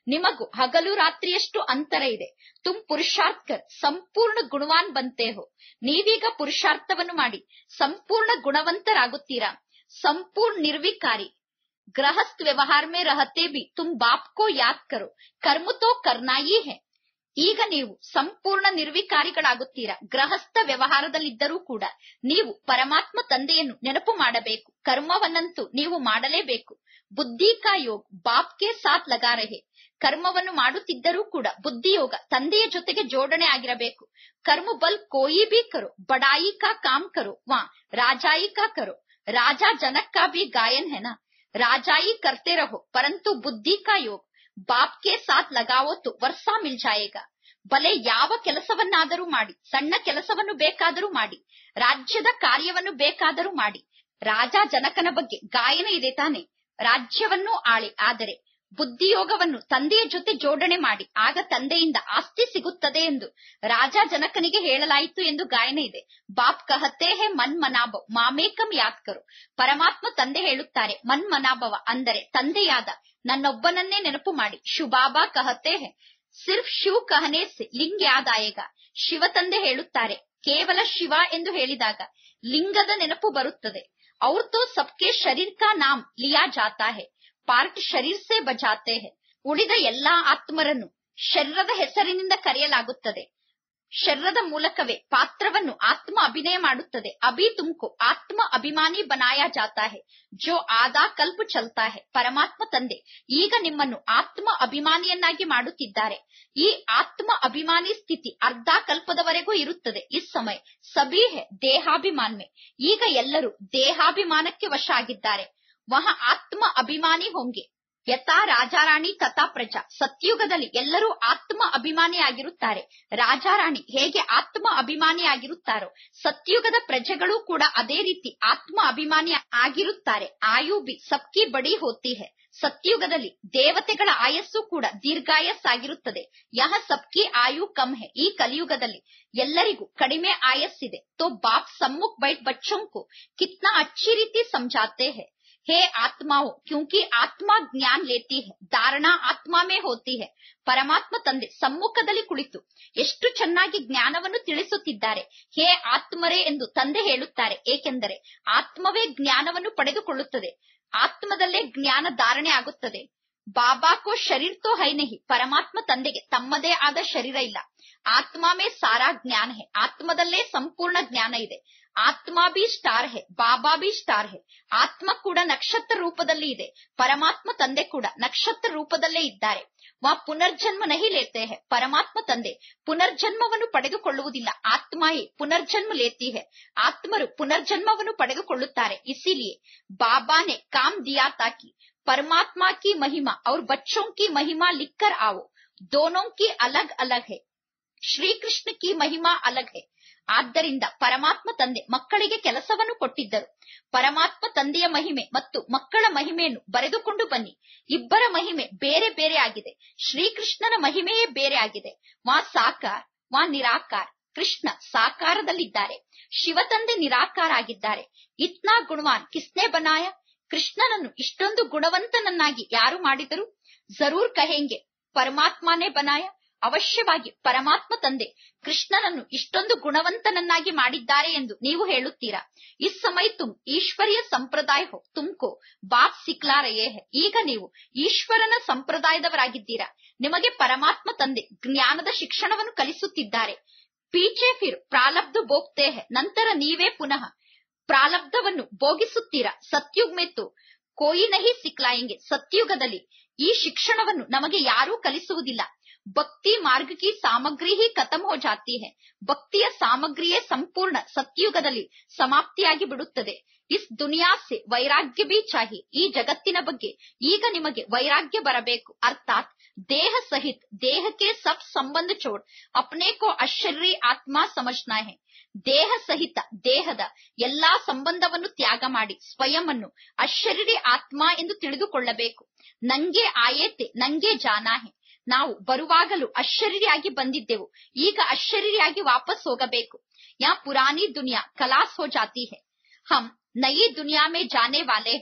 ನಿಮಗೂ ಹಗಲು ರಾತ್ರಿಯಷ್ಟು ಅಂತರ ಇದೆ. ತುಮ್ ಪುರುಷಾರ್ಥ ಕರ್ ಸಂಪೂರ್ಣ ಗುಣವಾನ್ ಬಂತೆ ಹೋ. ನೀವೀಗ ಪುರುಷಾರ್ಥವನ್ನು ಮಾಡಿ ಸಂಪೂರ್ಣ ಗುಣವಂತರಾಗುತ್ತೀರಾ. ಸಂಪೂರ್ಣ ನಿರ್ವಿಕಾರಿ गृहस्थ व्यवहार में रहते भी तुम बाप को याद करो, कर्म तो करना ही है. ಈಗ ನೀವು ಸಂಪೂರ್ಣ ನಿರ್ವಿಕಾರಿಗಳಾಗುತ್ತೀರಾ. ಗೃಹಸ್ಥ ವ್ಯವಹಾರದಲ್ಲಿದ್ದರೂ ಕೂಡ ನೀವು ಪರಮಾತ್ಮ ತಂದೆಯನ್ನು ನೆನಪು ಮಾಡಬೇಕು. ಕರ್ಮವನ್ನಂತೂ ನೀವು ಮಾಡಲೇಬೇಕು. ಬುದ್ಧಿ ಕಾ ಯೋಗ ಬಾಪ್ ಕೆ ಸಾಥ್ ಲಗಾ ರಹೆ. ಕರ್ಮವನ್ನು ಮಾಡುತ್ತಿದ್ದರೂ ಕೂಡ ಬುದ್ಧಿಯೋಗ ತಂದೆಯ ಜೊತೆಗೆ ಜೋಡಣೆ ಆಗಿರಬೇಕು. ಕರ್ಮ ಬಲ್ ಕೋಯಿ ಬಿ ಕರೋ, ಬಡಾಯಿ ಕಾ ಕಾಮ್ ಕರೋ, ವಾ ರಾಜಾಯಿ ಕಾ ಕರೋ. ರಾಜಾ ಜನಕ್ ಕಾ ಬಿ ಗಾಯನ್ है ना. राजाई करते रहो परंतु बुद्धि का योग बाप के साथ लगाओ तो वर्षा मिल जाएगा. ಬಲೆ ಯಾವ ಕೆಲಸವನ್ನಾದರೂ ಮಾಡಿ, ಸಣ್ಣ ಕೆಲಸವನ್ನು ಬೇಕಾದರೂ ಮಾಡಿ, ರಾಜ್ಯದ ಕಾರ್ಯವನ್ನು ಬೇಕಾದರೂ ಮಾಡಿ. ರಾಜ ಜನಕನ ಬಗ್ಗೆ ಗಾಯನ ಇದೆ ತಾನೆ. ರಾಜ್ಯವನ್ನು ಆಳಿ, ಆದರೆ ಬುದ್ಧಿಯೋಗವನ್ನು ತಂದೆಯ ಜೊತೆ ಜೋಡಣೆ ಮಾಡಿ, ಆಗ ತಂದೆಯಿಂದ ಆಸ್ತಿ ಸಿಗುತ್ತದೆ ಎಂದು ರಾಜ ಜನಕನಿಗೆ ಹೇಳಲಾಯಿತು ಎಂದು ಗಾಯನ ಇದೆ. ಬಾಪ್ ಕಹತೆ ಹೇ ಮನ್ ಮನಾಭವ ಮಾಮೇಕಂ ಯಾದ್ ಕರು. ಪರಮಾತ್ಮ ತಂದೆ ಹೇಳುತ್ತಾರೆ, ಮನ್ ಮನಾಭವ ಅಂದರೆ ತಂದೆಯಾದ ನನ್ನೊಬ್ಬನನ್ನೇ ನೆನಪು ಮಾಡಿ. ಶುಬಾಬಾ ಕಹತೆ ಹೇ ಸಿರ್ಫ್ ಶಿವ್ ಕಹನೆ ಸೆ ಲಿಂಗ ಯಾದ್ ಆಯೇಗಾ. ಶಿವ ತಂದೆ ಹೇಳುತ್ತಾರೆ, ಕೇವಲ ಶಿವ ಎಂದು ಹೇಳಿದಾಗ ಲಿಂಗದ ನೆನಪು ಬರುತ್ತದೆ. ಔರ್ ತೋ ಸಬ್ಕೆ ಶರೀರ್ ಕಾ ನಾಮ್ ಲಿಯಾ ಜಾತಾ ಹೇ, ಪಾರ್ಟ್ ಶರೀರ್ ಸೆ ಬಜಾತೆ ಹೇ. ಉಳಿದ ಎಲ್ಲಾ ಆತ್ಮರನ್ನು ಶರೀರದ ಹೆಸರಿನಿಂದ ಕರೆಯಲಾಗುತ್ತದೆ. ಶರೀರದ ಮೂಲಕವೇ ಪಾತ್ರವನ್ನು ಆತ್ಮ ಅಭಿನಯ ಮಾಡುತ್ತದೆ. ಅಭಿ ತುಮ್ಕೋ ಆತ್ಮ ಅಭಿಮಾನಿ ಬನಾಯಾ ಜಾತಾ ಹೇ ಜೋ ಆದಾ ಕಲ್ಪ ಚಲ್ತಾ ಹೇ. ಪರಮಾತ್ಮ ತಂದೆ ಈಗ ನಿಮ್ಮನ್ನು ಆತ್ಮ ಅಭಿಮಾನಿಯನ್ನಾಗಿ ಮಾಡುತ್ತಿದ್ದಾರೆ. ಈ ಆತ್ಮ ಅಭಿಮಾನಿ ಸ್ಥಿತಿ ಅರ್ಧ ಕಲ್ಪದವರೆಗೂ ಇರುತ್ತದೆ. ಇಸ್ ಸಮಯ ಸಭಿ ಹೇ ದೇಹಾಭಿಮಾನ್ ಮೇ. ಈಗ ಎಲ್ಲರೂ ದೇಹಾಭಿಮಾನಕ್ಕೆ ವಶ ಆಗಿದ್ದಾರೆ. ವಹ ಆತ್ಮ ಅಭಿಮಾನಿ ಹೋಂಗೆ ಯಥಾ ರಾಜಾರಾಣಿ ತಥಾ ಪ್ರಜಾ. ಸತ್ಯುಗದಲ್ಲಿ ಎಲ್ಲರೂ ಆತ್ಮ ಅಭಿಮಾನಿ ಆಗಿರುತ್ತಾರೆ. ರಾಜಾರಾಣಿ ಹೇಗೆ ಆತ್ಮ ಅಭಿಮಾನಿ ಆಗಿರುತ್ತಾರೋ, ಸತ್ಯುಗದ ಪ್ರಜೆಗಳು ಕೂಡ ಅದೇ ರೀತಿ ಆತ್ಮ ಅಭಿಮಾನಿ ಆಗಿರುತ್ತಾರೆ. ಆಯು ಬಿ ಸಬ್ಕಿ ಬಡಿ ಹೋತಿ ಹೇ. ಸತ್ಯುಗದಲ್ಲಿ ದೇವತೆಗಳ ಆಯಸ್ಸು ಕೂಡ ದೀರ್ಘಾಯಸ್ಸಾಗಿರುತ್ತದೆ. ಯಹ ಸಬ್ಕಿ ಆಯು ಕಮ್ ಹೇ. ಈ ಕಲಿಯುಗದಲ್ಲಿ ಎಲ್ಲರಿಗೂ ಕಡಿಮೆ ಆಯಸ್ಸಿದೆ. ತೋ ಬಾಪ್ ಸಮ್ಮುಖ ಬೈಟ್ ಬಚ್ಚೋಂ ಕೋ ಕಿತ್ನಾ ಅಚ್ಚಿ ರೀತಿ ಸಮझाते हैं. हे आत्माओं, क्योंकि आत्मा ज्ञान लेती है, धारणा आत्मा में होती है. ಪರಮಾತ್ಮ ತಂದೆ ಸಮ್ಮುಖದಲ್ಲಿ ಕುಳಿತು ಎಷ್ಟು ಚೆನ್ನಾಗಿ ಜ್ಞಾನವನ್ನು ತಿಳಿಸುತ್ತಿದ್ದಾರೆ. ಹೇ ಆತ್ಮರೇ ಎಂದು ತಂದೆ ಹೇಳುತ್ತಾರೆ. ಏಕೆಂದರೆ ಆತ್ಮವೇ ಜ್ಞಾನವನ್ನು ಪಡೆದುಕೊಳ್ಳುತ್ತದೆ. ಆತ್ಮದಲ್ಲೇ ಜ್ಞಾನ ಧಾರಣೆ ಆಗುತ್ತದೆ. ಬಾಬಾಕೋ ಶರೀರ್ ತೋ ಹೈ ನಹಿ. ಪರಮಾತ್ಮ ತಂದೆಗೆ ತಮ್ಮದೇ ಆದ ಶರೀರ ಇಲ್ಲ. ಆತ್ಮ ಮೇ ಸಾರಾ ಜ್ಞಾನ ಹೇ. ಆತ್ಮದಲ್ಲೇ ಸಂಪೂರ್ಣ ಜ್ಞಾನ ಇದೆ. ಆತ್ಮ ಬಿ ಸ್ಟಾರ್ ಹೇ, ಬಾಬಾ ಬಿ ಸ್ಟಾರ್ ಹೇ. ಆತ್ಮ ಕೂಡ ನಕ್ಷತ್ರ ರೂಪದಲ್ಲಿ ಇದೆ. ಪರಮಾತ್ಮ ತಂದೆ ಕೂಡ ನಕ್ಷತ್ರ ರೂಪದಲ್ಲೇ ಇದ್ದಾರೆ. ವಾ ಪುನರ್ಜನ್ಮ ನಹಿ ಲೇತೆ ಹೇ. ಪರಮಾತ್ಮ ತಂದೆ ಪುನರ್ಜನ್ಮವನ್ನು ಪಡೆದುಕೊಳ್ಳುವುದಿಲ್ಲ. ಆತ್ಮಾಯೇ ಪುನರ್ಜನ್ಮ ಲೇತಿ ಹೇ. ಆತ್ಮರು ಪುನರ್ಜನ್ಮವನ್ನು ಪಡೆದುಕೊಳ್ಳುತ್ತಾರೆ. ಇಸಿಲಿಯೇ ಬಾಬಾನೆ ಕಾಮ್ ದಿಯಾ ತಾಕಿ परमात्मा की महिमा और बच्चों की महिमा लिखकर आओ. दोनों की अलग अलग है. ಶ್ರೀಕೃಷ್ಣ ಕಿ ಮಹಿಮಾ ಅಲಗ್ ಹೇ. ಆದ್ದರಿಂದ ಪರಮಾತ್ಮ ತಂದೆ ಮಕ್ಕಳಿಗೆ ಕೆಲಸವನ್ನು ಕೊಟ್ಟಿದ್ದರು. ಪರಮಾತ್ಮ ತಂದೆಯ ಮಹಿಮೆ ಮತ್ತು ಮಕ್ಕಳ ಮಹಿಮೆಯನ್ನು ಬರೆದುಕೊಂಡು ಬನ್ನಿ. ಇಬ್ಬರ ಮಹಿಮೆ ಬೇರೆ ಬೇರೆ ಆಗಿದೆ. ಶ್ರೀಕೃಷ್ಣನ ಮಹಿಮೆಯೇ ಬೇರೆ ಆಗಿದೆ. ವಾ ಸಾಕಾರ ವಾ ನಿರಾಕಾರ. ಕೃಷ್ಣ ಸಾಕಾರದಲ್ಲಿದ್ದಾರೆ, ಶಿವ ತಂದೆ ನಿರಾಕಾರ ಆಗಿದ್ದಾರೆ. ಇತ್ನಾ ಗುಣವಾನ್ ಕಿಸ್ನೆ ಬನಾಯ. ಕೃಷ್ಣನನ್ನು ಇಷ್ಟೊಂದು ಗುಣವಂತನನ್ನಾಗಿ ಯಾರು ಮಾಡಿದರು? ಜರೂರ್ ಕಹೆಂಗೆ ಪರಮಾತ್ಮನೇ ಬನಾಯ. ಅವಶ್ಯವಾಗಿ ಪರಮಾತ್ಮ ತಂದೆ ಕೃಷ್ಣನನ್ನು ಇಷ್ಟೊಂದು ಗುಣವಂತನನ್ನಾಗಿ ಮಾಡಿದ್ದಾರೆ ಎಂದು ನೀವು ಹೇಳುತ್ತೀರಾ. ಇಸ್ ಸಮಯ ತುಮ್ ಈಶ್ವರಿಯ ಸಂಪ್ರದಾಯ ಹೋ, ತುಮ್ಕೋ ಬಾಪ್ ಸಿಕ್ಲಾ ರಯೇ ಹೇ. ಈಗ ನೀವು ಈಶ್ವರನ ಸಂಪ್ರದಾಯದವರಾಗಿದ್ದೀರಾ. ನಿಮಗೆ ಪರಮಾತ್ಮ ತಂದೆ ಜ್ಞಾನದ ಶಿಕ್ಷಣವನ್ನು ಕಲಿಸುತ್ತಿದ್ದಾರೆ. ಪೀಚೆ ಫಿರ್ ಪ್ರಾಲಬ್ಧ ಭೋಗ್ತೇ ಹೇ. ನಂತರ ನೀವೇ ಪುನಃ ಪ್ರಾಲಬ್ಧವನ್ನು ಭೋಗಿಸುತ್ತೀರಾ. ಸತ್ಯುಗ್ ಮೇತು ಕೋಯಿ ನಹಿ ಸಿಕ್ಲಾಯೆಂಗೆ. ಸತ್ಯುಗದಲ್ಲಿ ಈ ಶಿಕ್ಷಣವನ್ನು ನಮಗೆ ಯಾರೂ ಕಲಿಸುವುದಿಲ್ಲ. ಭಕ್ತಿ ಮಾರ್ಗ ಕಿ ಸಾಮಗ್ರಿ ಹಿ ಖತಮ್ ಹೋ ಜಾತಿ ಹೇ. ಭಕ್ತಿಯ ಸಾಮಗ್ರಿಯೇ ಸಂಪೂರ್ಣ ಸತ್ಯುಗದಲ್ಲಿ ಸಮಾಪ್ತಿಯಾಗಿ ಬಿಡುತ್ತದೆ. ಇಸ್ ದುನಿಯಾ ಸೆ ವೈರಾಗ್ಯ ಬಿ ಚಾಹಿ. ಈ ಜಗತ್ತಿನ ಬಗ್ಗೆ ಈಗ ನಿಮಗೆ ವೈರಾಗ್ಯ ಬರಬೇಕು. ಅರ್ಥಾತ್ ದೇಹ ಸಹಿತ ದೇಹಕ್ಕೆ ಸಬ್ ಸಂಬಂಧ ಚೋಡ್ ಅಪ್ನೆ ಕೋ ಅಶರೀರಿ ಆತ್ಮ ಸಮಜ್ನಾ ಹೇ. ದೇಹ ಸಹಿತ ದೇಹದ ಎಲ್ಲಾ ಸಂಬಂಧವನ್ನು ತ್ಯಾಗ ಮಾಡಿ ಸ್ವಯಂ ಅನ್ನು ಅಶರೀರಿ ಆತ್ಮ ಎಂದು ತಿಳಿದುಕೊಳ್ಳಬೇಕು. ನಂಗೆ ಆಯೇತೆ ನಂಗೆ ಜಾನಾ ಹೇ. ನಾವು ಬರುವಾಗಲೂ ಅಶರೀರಿಯಾಗಿ ಬಂದಿದ್ದೆವು, ಈಗ ಅಶರೀರಿಯಾಗಿ ವಾಪಸ್ ಹೋಗಬೇಕು. ಯಾ ಪುರಾನಿ ದುನಿಯಾ ಕಲಾಸ್ ಹೋ ಜಾತಿ ಹೇ, ಹಮ್ ನಯಿ ದುನಿಯಾ ಮೇ ಜಾನೆ ವಾಲೆ ಹೇ.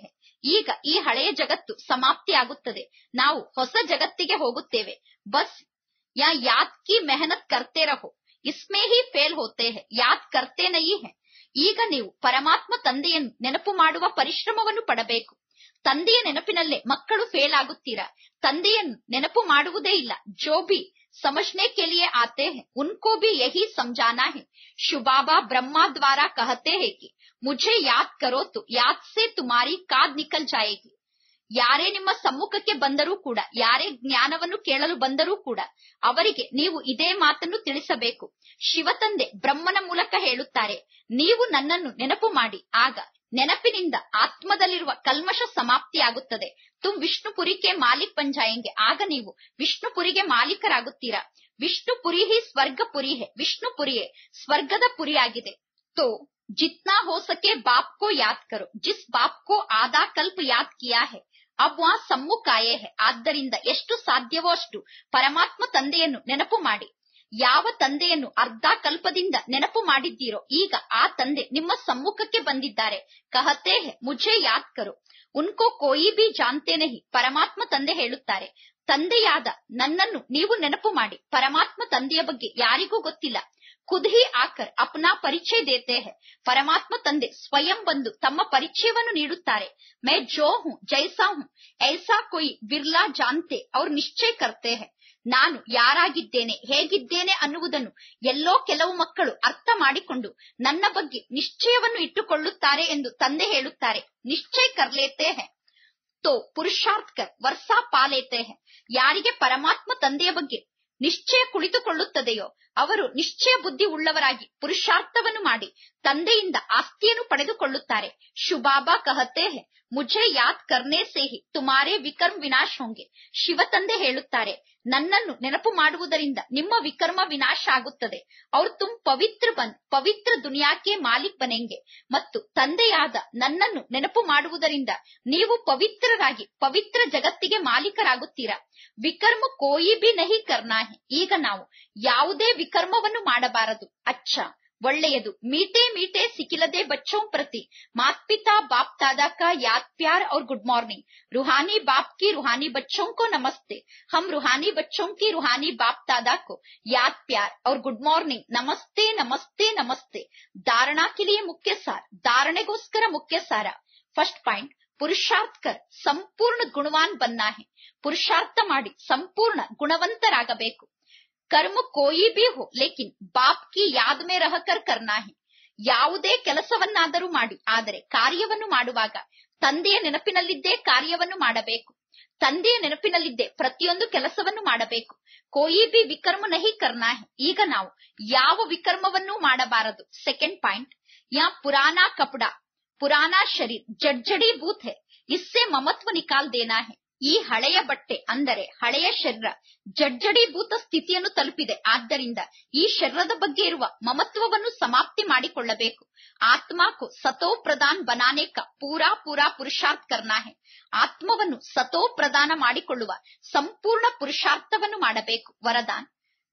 ಈಗ ಈ ಹಳೆಯ ಜಗತ್ತು ಸಮಾಪ್ತಿಯಾಗುತ್ತದೆ, ನಾವು ಹೊಸ ಜಗತ್ತಿಗೆ ಹೋಗುತ್ತೇವೆ. ಬಸ್ ಯಾ ಯಾದ್ ಕಿ ಮೆಹನತ್ ಕರ್ತೆ ರಹೋ, ಇಸ್ಮೇ ಹಿ ಫೇಲ್ ಹೋತೆ ಹೈ, ಯಾದ್ ಕರ್ತೆ ನಹೀ ಹೈ. ಈಗ ನೀವು ಪರಮಾತ್ಮ ತಂದೆಯನ್ನು ನೆನಪು ಮಾಡುವ ಪರಿಶ್ರಮವನ್ನು ಪಡಬೇಕು. ತಂದೆಯ ನೆನಪಿನಲ್ಲೇ ಮಕ್ಕಳು ಫೇಲ್ ಆಗುತ್ತೀರಾ. ತಂದೆಯನ್ನು ನೆನಪು ಮಾಡುವುದೇ ಇಲ್ಲ. ಜೋ ಬಿ समझने के लिए आते हैं उनको भी यही समझाना है. शिवबाबा ब्रह्मा द्वारा कहते हैं कि मुझे याद करो तो याद से तुम्हारी काद निकल जाएगी. ಯಾರೇ ನಿಮ್ಮ ಸಮ್ಮುಖಕ್ಕೆ ಬಂದರೂ ಕೂಡ, ಯಾರೇ ಜ್ಞಾನವನ್ನು ಕೇಳಲು ಬಂದರೂ ಕೂಡ ಅವರಿಗೆ ನೀವು ಇದೇ ಮಾತನ್ನು ತಿಳಿಸಬೇಕು. ಶಿವತಂದೆ ಬ್ರಹ್ಮನ ಮೂಲಕ ಹೇಳುತ್ತಾರೆ, ನೀವು ನನ್ನನ್ನು ನೆನಪು ಮಾಡಿ, ಆಗ ನೆನಪಿನಿಂದ ಆತ್ಮದಲ್ಲಿರುವ ಕಲ್ಮಶ ಸಮಾಪ್ತಿಯಾಗುತ್ತದೆ. ತುಮ್ ವಿಷ್ಣುಪುರಿಗೆ ಮಾಲೀಕ್ ಬನ್ ಜಾಯೆಂಗೆ, ಆಗ ನೀವು ವಿಷ್ಣುಪುರಿಗೆ ಮಾಲೀಕರಾಗುತ್ತೀರಾ. ವಿಷ್ಣುಪುರಿ ಹಿ ಸ್ವರ್ಗಪುರಿ ಹೇ, ವಿಷ್ಣುಪುರಿಯೇ ಸ್ವರ್ಗದ ಪುರಿಯಾಗಿದೆ. ತೋ जितना हो सके बाप को याद करो, जिस बाप को आधा कल्प याद किया है अब वहां सम्मुख आए है. ಆದ್ದರಿಂದ ಎಷ್ಟು ಸಾಧ್ಯವೋ ಅಷ್ಟು ಪರಮಾತ್ಮ ತಂದೆಯನ್ನು ನೆನಪು ಮಾಡಿ. ಯಾವ ತಂದೆಯನ್ನು ಅರ್ಧ ಕಲ್ಪದಿಂದ ನೆನಪು ಮಾಡಿದ್ದೀರೋ ಈಗ ಆ ತಂದೆ ನಿಮ್ಮ ಸಮ್ಮುಖಕ್ಕೆ ಬಂದಿದ್ದಾರೆ. ಕಹತೆ ಹೈ ಮುझे ಯಾದ್ ಕರೋ, ಉನ್ಕೋ ಕೋಯಿ ಬಿ ಜಾನ್ತೆ ನಹಿ. ಪರಮಾತ್ಮ ತಂದೆ ಹೇಳುತ್ತಾರೆ, ತಂದೆಯಾದ ನನ್ನನ್ನು ನೀವು ನೆನಪು ಮಾಡಿ. ಪರಮಾತ್ಮ ತಂದೆಯ ಬಗ್ಗೆ ಯಾರಿಗೂ ಗೊತ್ತಿಲ್ಲ. ಖುದ್ ಹಿ ಆಕರ್ ಅಪ್ನಾ ಪರಿಚಯ ದೇತೆ ಹೈ. ಪರಮಾತ್ಮ ತಂದೆ ಸ್ವಯಂ ಬಂದು ತಮ್ಮ ಪರಿಚಯವನ್ನು ನೀಡುತ್ತಾರೆ. ಮೈ ಜೋ ಹೂಂ ಜೈಸಾ ಹೂಂ ಐಸಾ ಕೋಯಿ ಬಿರ್ಲಾ ಜಾನ್ತೆ ಔರ್ ನಿಶ್ಚಯ ಕರ್ತೆ ಹೈ. ನಾನು ಯಾರಾಗಿದ್ದೇನೆ, ಹೇಗಿದ್ದೇನೆ ಅನ್ನುವುದನ್ನು ಎಲ್ಲೋ ಕೆಲವು ಮಕ್ಕಳು ಅರ್ಥ ಮಾಡಿಕೊಂಡು ನನ್ನ ಬಗ್ಗೆ ನಿಶ್ಚಯವನ್ನು ಇಟ್ಟುಕೊಳ್ಳುತ್ತಾರೆ ಎಂದು ತಂದೆ ಹೇಳುತ್ತಾರೆ. ನಿಶ್ಚಯ ಕರ್ಲೇತೆ ಹೈ ತೋ ಪುರುಷಾರ್ಥ ಕರ್ ವರ್ಸಾ ಪಾಲೇತೆ ಹೈ. ಯಾರಿಗೆ ಪರಮಾತ್ಮ ತಂದೆಯ ಬಗ್ಗೆ ನಿಶ್ಚಯ ಕುಳಿತುಕೊಳ್ಳುತ್ತದೆಯೋ ಅವರು ನಿಶ್ಚಯ ಬುದ್ಧಿ ಉಳ್ಳವರಾಗಿ ಪುರುಷಾರ್ಥವನ್ನು ಮಾಡಿ ತಂದೆಯಿಂದ ಆಸ್ತಿಯನ್ನು ಪಡೆದುಕೊಳ್ಳುತ್ತಾರೆ. ಶುಬಾಬಾ ಕಹತೆ ಹೈ ಮುझे ಯಾದ್ ಕರ್ನೆ ಸೇ ಹಿ ತುಮಾರೆ ವಿಕರ್ಮ ವಿನಾಶ ಹೋಂಗೆ. ಶಿವ ತಂದೆ ಹೇಳುತ್ತಾರೆ, ನನ್ನನ್ನು ನೆನಪು ಮಾಡುವುದರಿಂದ ನಿಮ್ಮ ವಿಕರ್ಮ ವಿನಾಶ ಆಗುತ್ತದೆ. ಅವ್ರು ತುಮ್ ಪವಿತ್ರ ಬನ್ ಪವಿತ್ರ ದುನಿಯಾಕ್ಕೆ ಮಾಲೀಕ್ ಬನೆಂಗೆ. ಮತ್ತು ತಂದೆಯಾದ ನನ್ನನ್ನು ನೆನಪು ಮಾಡುವುದರಿಂದ ನೀವು ಪವಿತ್ರರಾಗಿ ಪವಿತ್ರ ಜಗತ್ತಿಗೆ ಮಾಲೀಕರಾಗುತ್ತೀರಾ. ವಿಕರ್ಮ ಕೋಯಿ ಬಿ ನಹಿ ಕರ್ನಾ ಹೈ. ಈಗ ನಾವು ಯಾವುದೇ ವಿಕರ್ಮವನ್ನು ಮಾಡಬಾರದು. ಅಚ್ಚಾ ಒಳ್ಳೆಯದು. ಮೀಟೆ ಮೀಟೆ ಸಿಕ್ಕಿಲದೆ ಬಚ್ಚೋं ಪ್ರತಿ माता पिता बाप दादा का याद प्यार और गुड मॉर्निंग. रूहानी बाप की रूहानी बच्चों को नमस्ते. हम रूहानी बच्चों की रूहानी बाप दादा को याद प्यार और गुड मॉर्निंग. नमस्ते नमस्ते नमस्ते. धारणा के लिए मुख्य सार, धारणೆಗೋಸ್ಕರ ಮುಖ್ಯ ಸಾರ. ಫಸ್ಟ್ ಪಾಯಿಂಟ್, ಪುರುಷಾರ್ಥ ಕರ್ ಸಂಪೂರ್ಣ ಗುಣವಾನ್ ಬನ್ನಾ ಹೈ. ಪುರುಷಾರ್ಥ ಮಾಡಿ ಸಂಪೂರ್ಣ ಗುಣವಂತರಾಗಬೇಕು. कर्म कोई भी हो लेकिन बाप की याद में रहकर करना है. ಯಾವುದೇ ಕೆಲಸವನ್ನಾದರೂ ಮಾಡಿ, ಆದರೆ ಕಾರ್ಯವನ್ನು ಮಾಡುವಾಗ ತಂದೆಯ ನೆನಪಿನಲ್ಲಿದ್ದೇ ಕಾರ್ಯವನ್ನು ಮಾಡಬೇಕು. ತಂದೆಯ ನೆನಪಿನಲ್ಲಿದ್ದೇ ಪ್ರತಿಯೊಂದು ಕೆಲಸವನ್ನು ಮಾಡಬೇಕು. ಕೋಯಿ ಬಿ ವಿಕರ್ಮ ನಹಿ ಕರ್ನಾ ಹೈ. ಈಗ ನಾವು ಯಾವ ವಿಕರ್ಮವನ್ನೂ ಮಾಡಬಾರದು. ಸೆಕೆಂಡ್ ಪಾಯಿಂಟ್, ಯಾ ಪುರಾನಾ ಕಪಡಾ ಪುರಾನಾ ಶರೀರ್ ಜಡ್ಜಡಿ ಭೂತ್ ಹೈ, ಇಸ್ಸೆ ಮಮತ್ವ ನಿಕಾಲ್ ದೇನಾ ಹೈ. ಈ ಹಳೆಯ ಬಟ್ಟೆ ಅಂದರೆ ಹಳೆಯ ಶರೀರ ಜಡ್ಜಡೀಭೂತ ಸ್ಥಿತಿಯನ್ನು ತಲುಪಿದೆ. ಆದ್ದರಿಂದ ಈ ಶರೀರದ ಬಗ್ಗೆ ಇರುವ ಮಮತ್ವವನ್ನು ಸಮಾಪ್ತಿ ಮಾಡಿಕೊಳ್ಳಬೇಕು. ಆತ್ಮಕೋ ಸತೋ ಪ್ರಧಾನ್ ಬನಾನೆ ಕಾ ಪೂರಾ ಪೂರಾ ಪುರುಷಾರ್ಥ ಕರ್ನಾ ಹೈ. ಆತ್ಮವನ್ನು ಸತೋ ಪ್ರಧಾನ ಮಾಡಿಕೊಳ್ಳುವ ಸಂಪೂರ್ಣ ಪುರುಷಾರ್ಥವನ್ನು ಮಾಡಬೇಕು. ವರದಾನ್,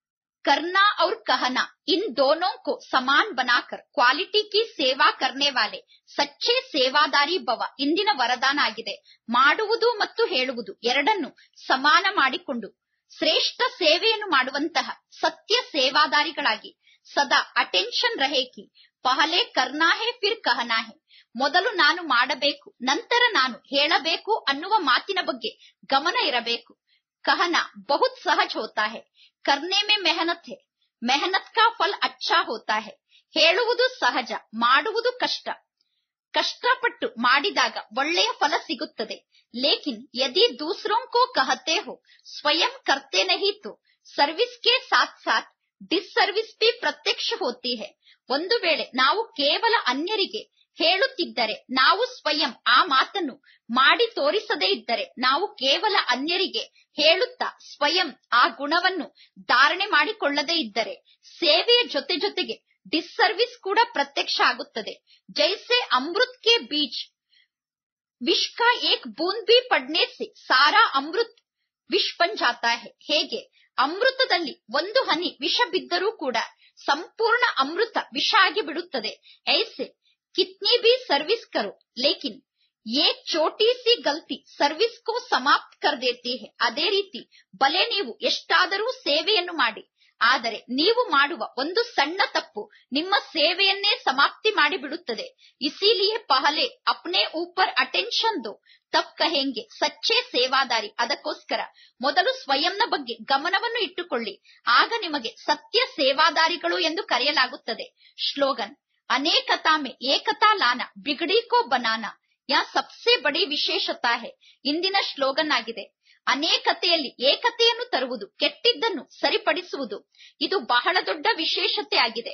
करना और कहना इन दोनों को समान बनाकर क्वालिटी की सेवा करने वाले ಸಚ್ಚೆ ಸೇವಾದಾರಿ ಭವ ಇಂದಿನ ವರದಾನ ಆಗಿದೆ. ಮಾಡುವುದು ಮತ್ತು ಹೇಳುವುದು ಎರಡನ್ನು ಸಮಾನ ಮಾಡಿಕೊಂಡು ಶ್ರೇಷ್ಠ ಸೇವೆಯನ್ನು ಮಾಡುವಂತಹ ಸತ್ಯ ಸೇವಾದಾರಿಗಳಾಗಿ ಸದಾ ಅಟೆನ್ಷನ್ ರಹೇ ಕಿ ಪಹಲೆ ಕರ್ನಾ ಹೈ ಫಿರ್ ಕಹನಾ ಹೈ. ಮೊದಲು ನಾನು ಮಾಡಬೇಕು, ನಂತರ ನಾನು ಹೇಳಬೇಕು ಅನ್ನುವ ಮಾತಿನ ಬಗ್ಗೆ ಗಮನ ಇರಬೇಕು. कहना बहुत सहज होता है, करने में मेहनत है, मेहनत का फल अच्छा होता है. ಹೇಳುವುದು ಸಹಜ, ಮಾಡುವುದು ಕಷ್ಟ. ಕಷ್ಟಪಟ್ಟು ಮಾಡಿದಾಗ ಒಳ್ಳೆಯ ಫಲ ಸಿಗುತ್ತದೆ. ಲೇಕಿನ್ ಯದಿ दूसरों को कहते हो स्वयं करते नहीं तो सर्विस के साथ साथ डिसर्विस भी प्रत्यक्ष होती है. ಒಂದು ವೇಳೆ ನಾವು ಕೇವಲ ಅನ್ಯರಿಗೆ ಹೇಳುತ್ತಿದ್ದರೆ, ನಾವು ಸ್ವಯಂ ಆ ಮಾತನ್ನು ಮಾಡಿ ತೋರಿಸದೇ ಇದ್ದರೆ, ನಾವು ಕೇವಲ ಅನ್ಯರಿಗೆ ಹೇಳುತ್ತಾ ಸ್ವಯಂ ಆ ಗುಣವನ್ನು ಧಾರಣೆ ಮಾಡಿಕೊಳ್ಳದೇ ಇದ್ದರೆ ಸೇವೆಯ ಜೊತೆ ಜೊತೆಗೆ ಡಿಸ್ಸರ್ವಿಸ್ ಕೂಡ ಪ್ರತ್ಯಕ್ಷ ಆಗುತ್ತದೆ. ಜೈಸೆ ಅಮೃತ್ ಕೆ ಬೀಜ್ ವಿಷ್ ಕಾ ಏಕ್ ಬೂಂದ್ ಭಿ ಪಡ್ನೆ ಸೆ ಸಾರಾ ಅಮೃತ್ ವಿಷ್ ಬನ್ ಜಾತಾ ಹೈ. ಹೇಗೆ ಅಮೃತದಲ್ಲಿ ಒಂದು ಹನಿ ವಿಷ ಬಿದ್ದರೂ ಕೂಡ ಸಂಪೂರ್ಣ ಅಮೃತ ವಿಷ ಆಗಿ ಬಿಡುತ್ತದೆ. ಐಸೆ ಕಿತ್ನಿ ಭಿ ಸರ್ವಿಸ್ ಕರೋ ಲೇಕಿನ್ ಏಕ್ ಚೋಟಿ ಸಿ ಗಲ್ತಿ ಸರ್ವಿಸ್ ಕೋ ಸಮಾಪ್ತ್ ಕರ್ ದೇತಿ ಹೈ. ಅದೇ ರೀತಿ ಬಲೆ ನೀವು ಎಷ್ಟಾದರೂ ಸೇವೆಯನ್ನು ಮಾಡಿ, ಆದರೆ ನೀವು ಮಾಡುವ ಒಂದು ಸಣ್ಣ ತಪ್ಪು ನಿಮ್ಮ ಸೇವೆಯನ್ನೇ ಸಮಾಪ್ತಿ ಮಾಡಿಬಿಡುತ್ತದೆ. ಇಸಿಲಿಯೇ ಪಹಲೆ ಅಪ್ನೆ ಊಪರ್ ಅಟೆನ್ಷನ್ ದೋ ತಬ್ ಕಹೆಂಗೆ ಸಚ್ಚೆ ಸೇವಾದಾರಿ. ಅದಕ್ಕೋಸ್ಕರ ಮೊದಲು ಸ್ವಯಂನ ಬಗ್ಗೆ ಗಮನವನ್ನು ಇಟ್ಟುಕೊಳ್ಳಿ, ಆಗ ನಿಮಗೆ ಸತ್ಯ ಸೇವಾದಾರಿಗಳು ಎಂದು ಕರೆಯಲಾಗುತ್ತದೆ. ಶ್ಲೋಗನ್: ಅನೇಕತಾ ಮೇ ಏಕತಾ ಲಾನ ಬಿಗಡಿ ಕೋ ಬನಾನಾ ಯಾ ಸಬ್ಸೆ ಬಡಿ ವಿಶೇಷತಾ ಹೈ. ಇಂದಿನ ಶ್ಲೋಗನ್ ಆಗಿದೆ. ಅನೇಕತೆಯಲ್ಲಿ ಏಕತೆಯನ್ನು ತರುವುದು, ಕೆಟ್ಟಿದ್ದನ್ನು ಸರಿಪಡಿಸುವುದು, ಇದು ಬಹಳ ದೊಡ್ಡ ವಿಶೇಷತೆ ಆಗಿದೆ.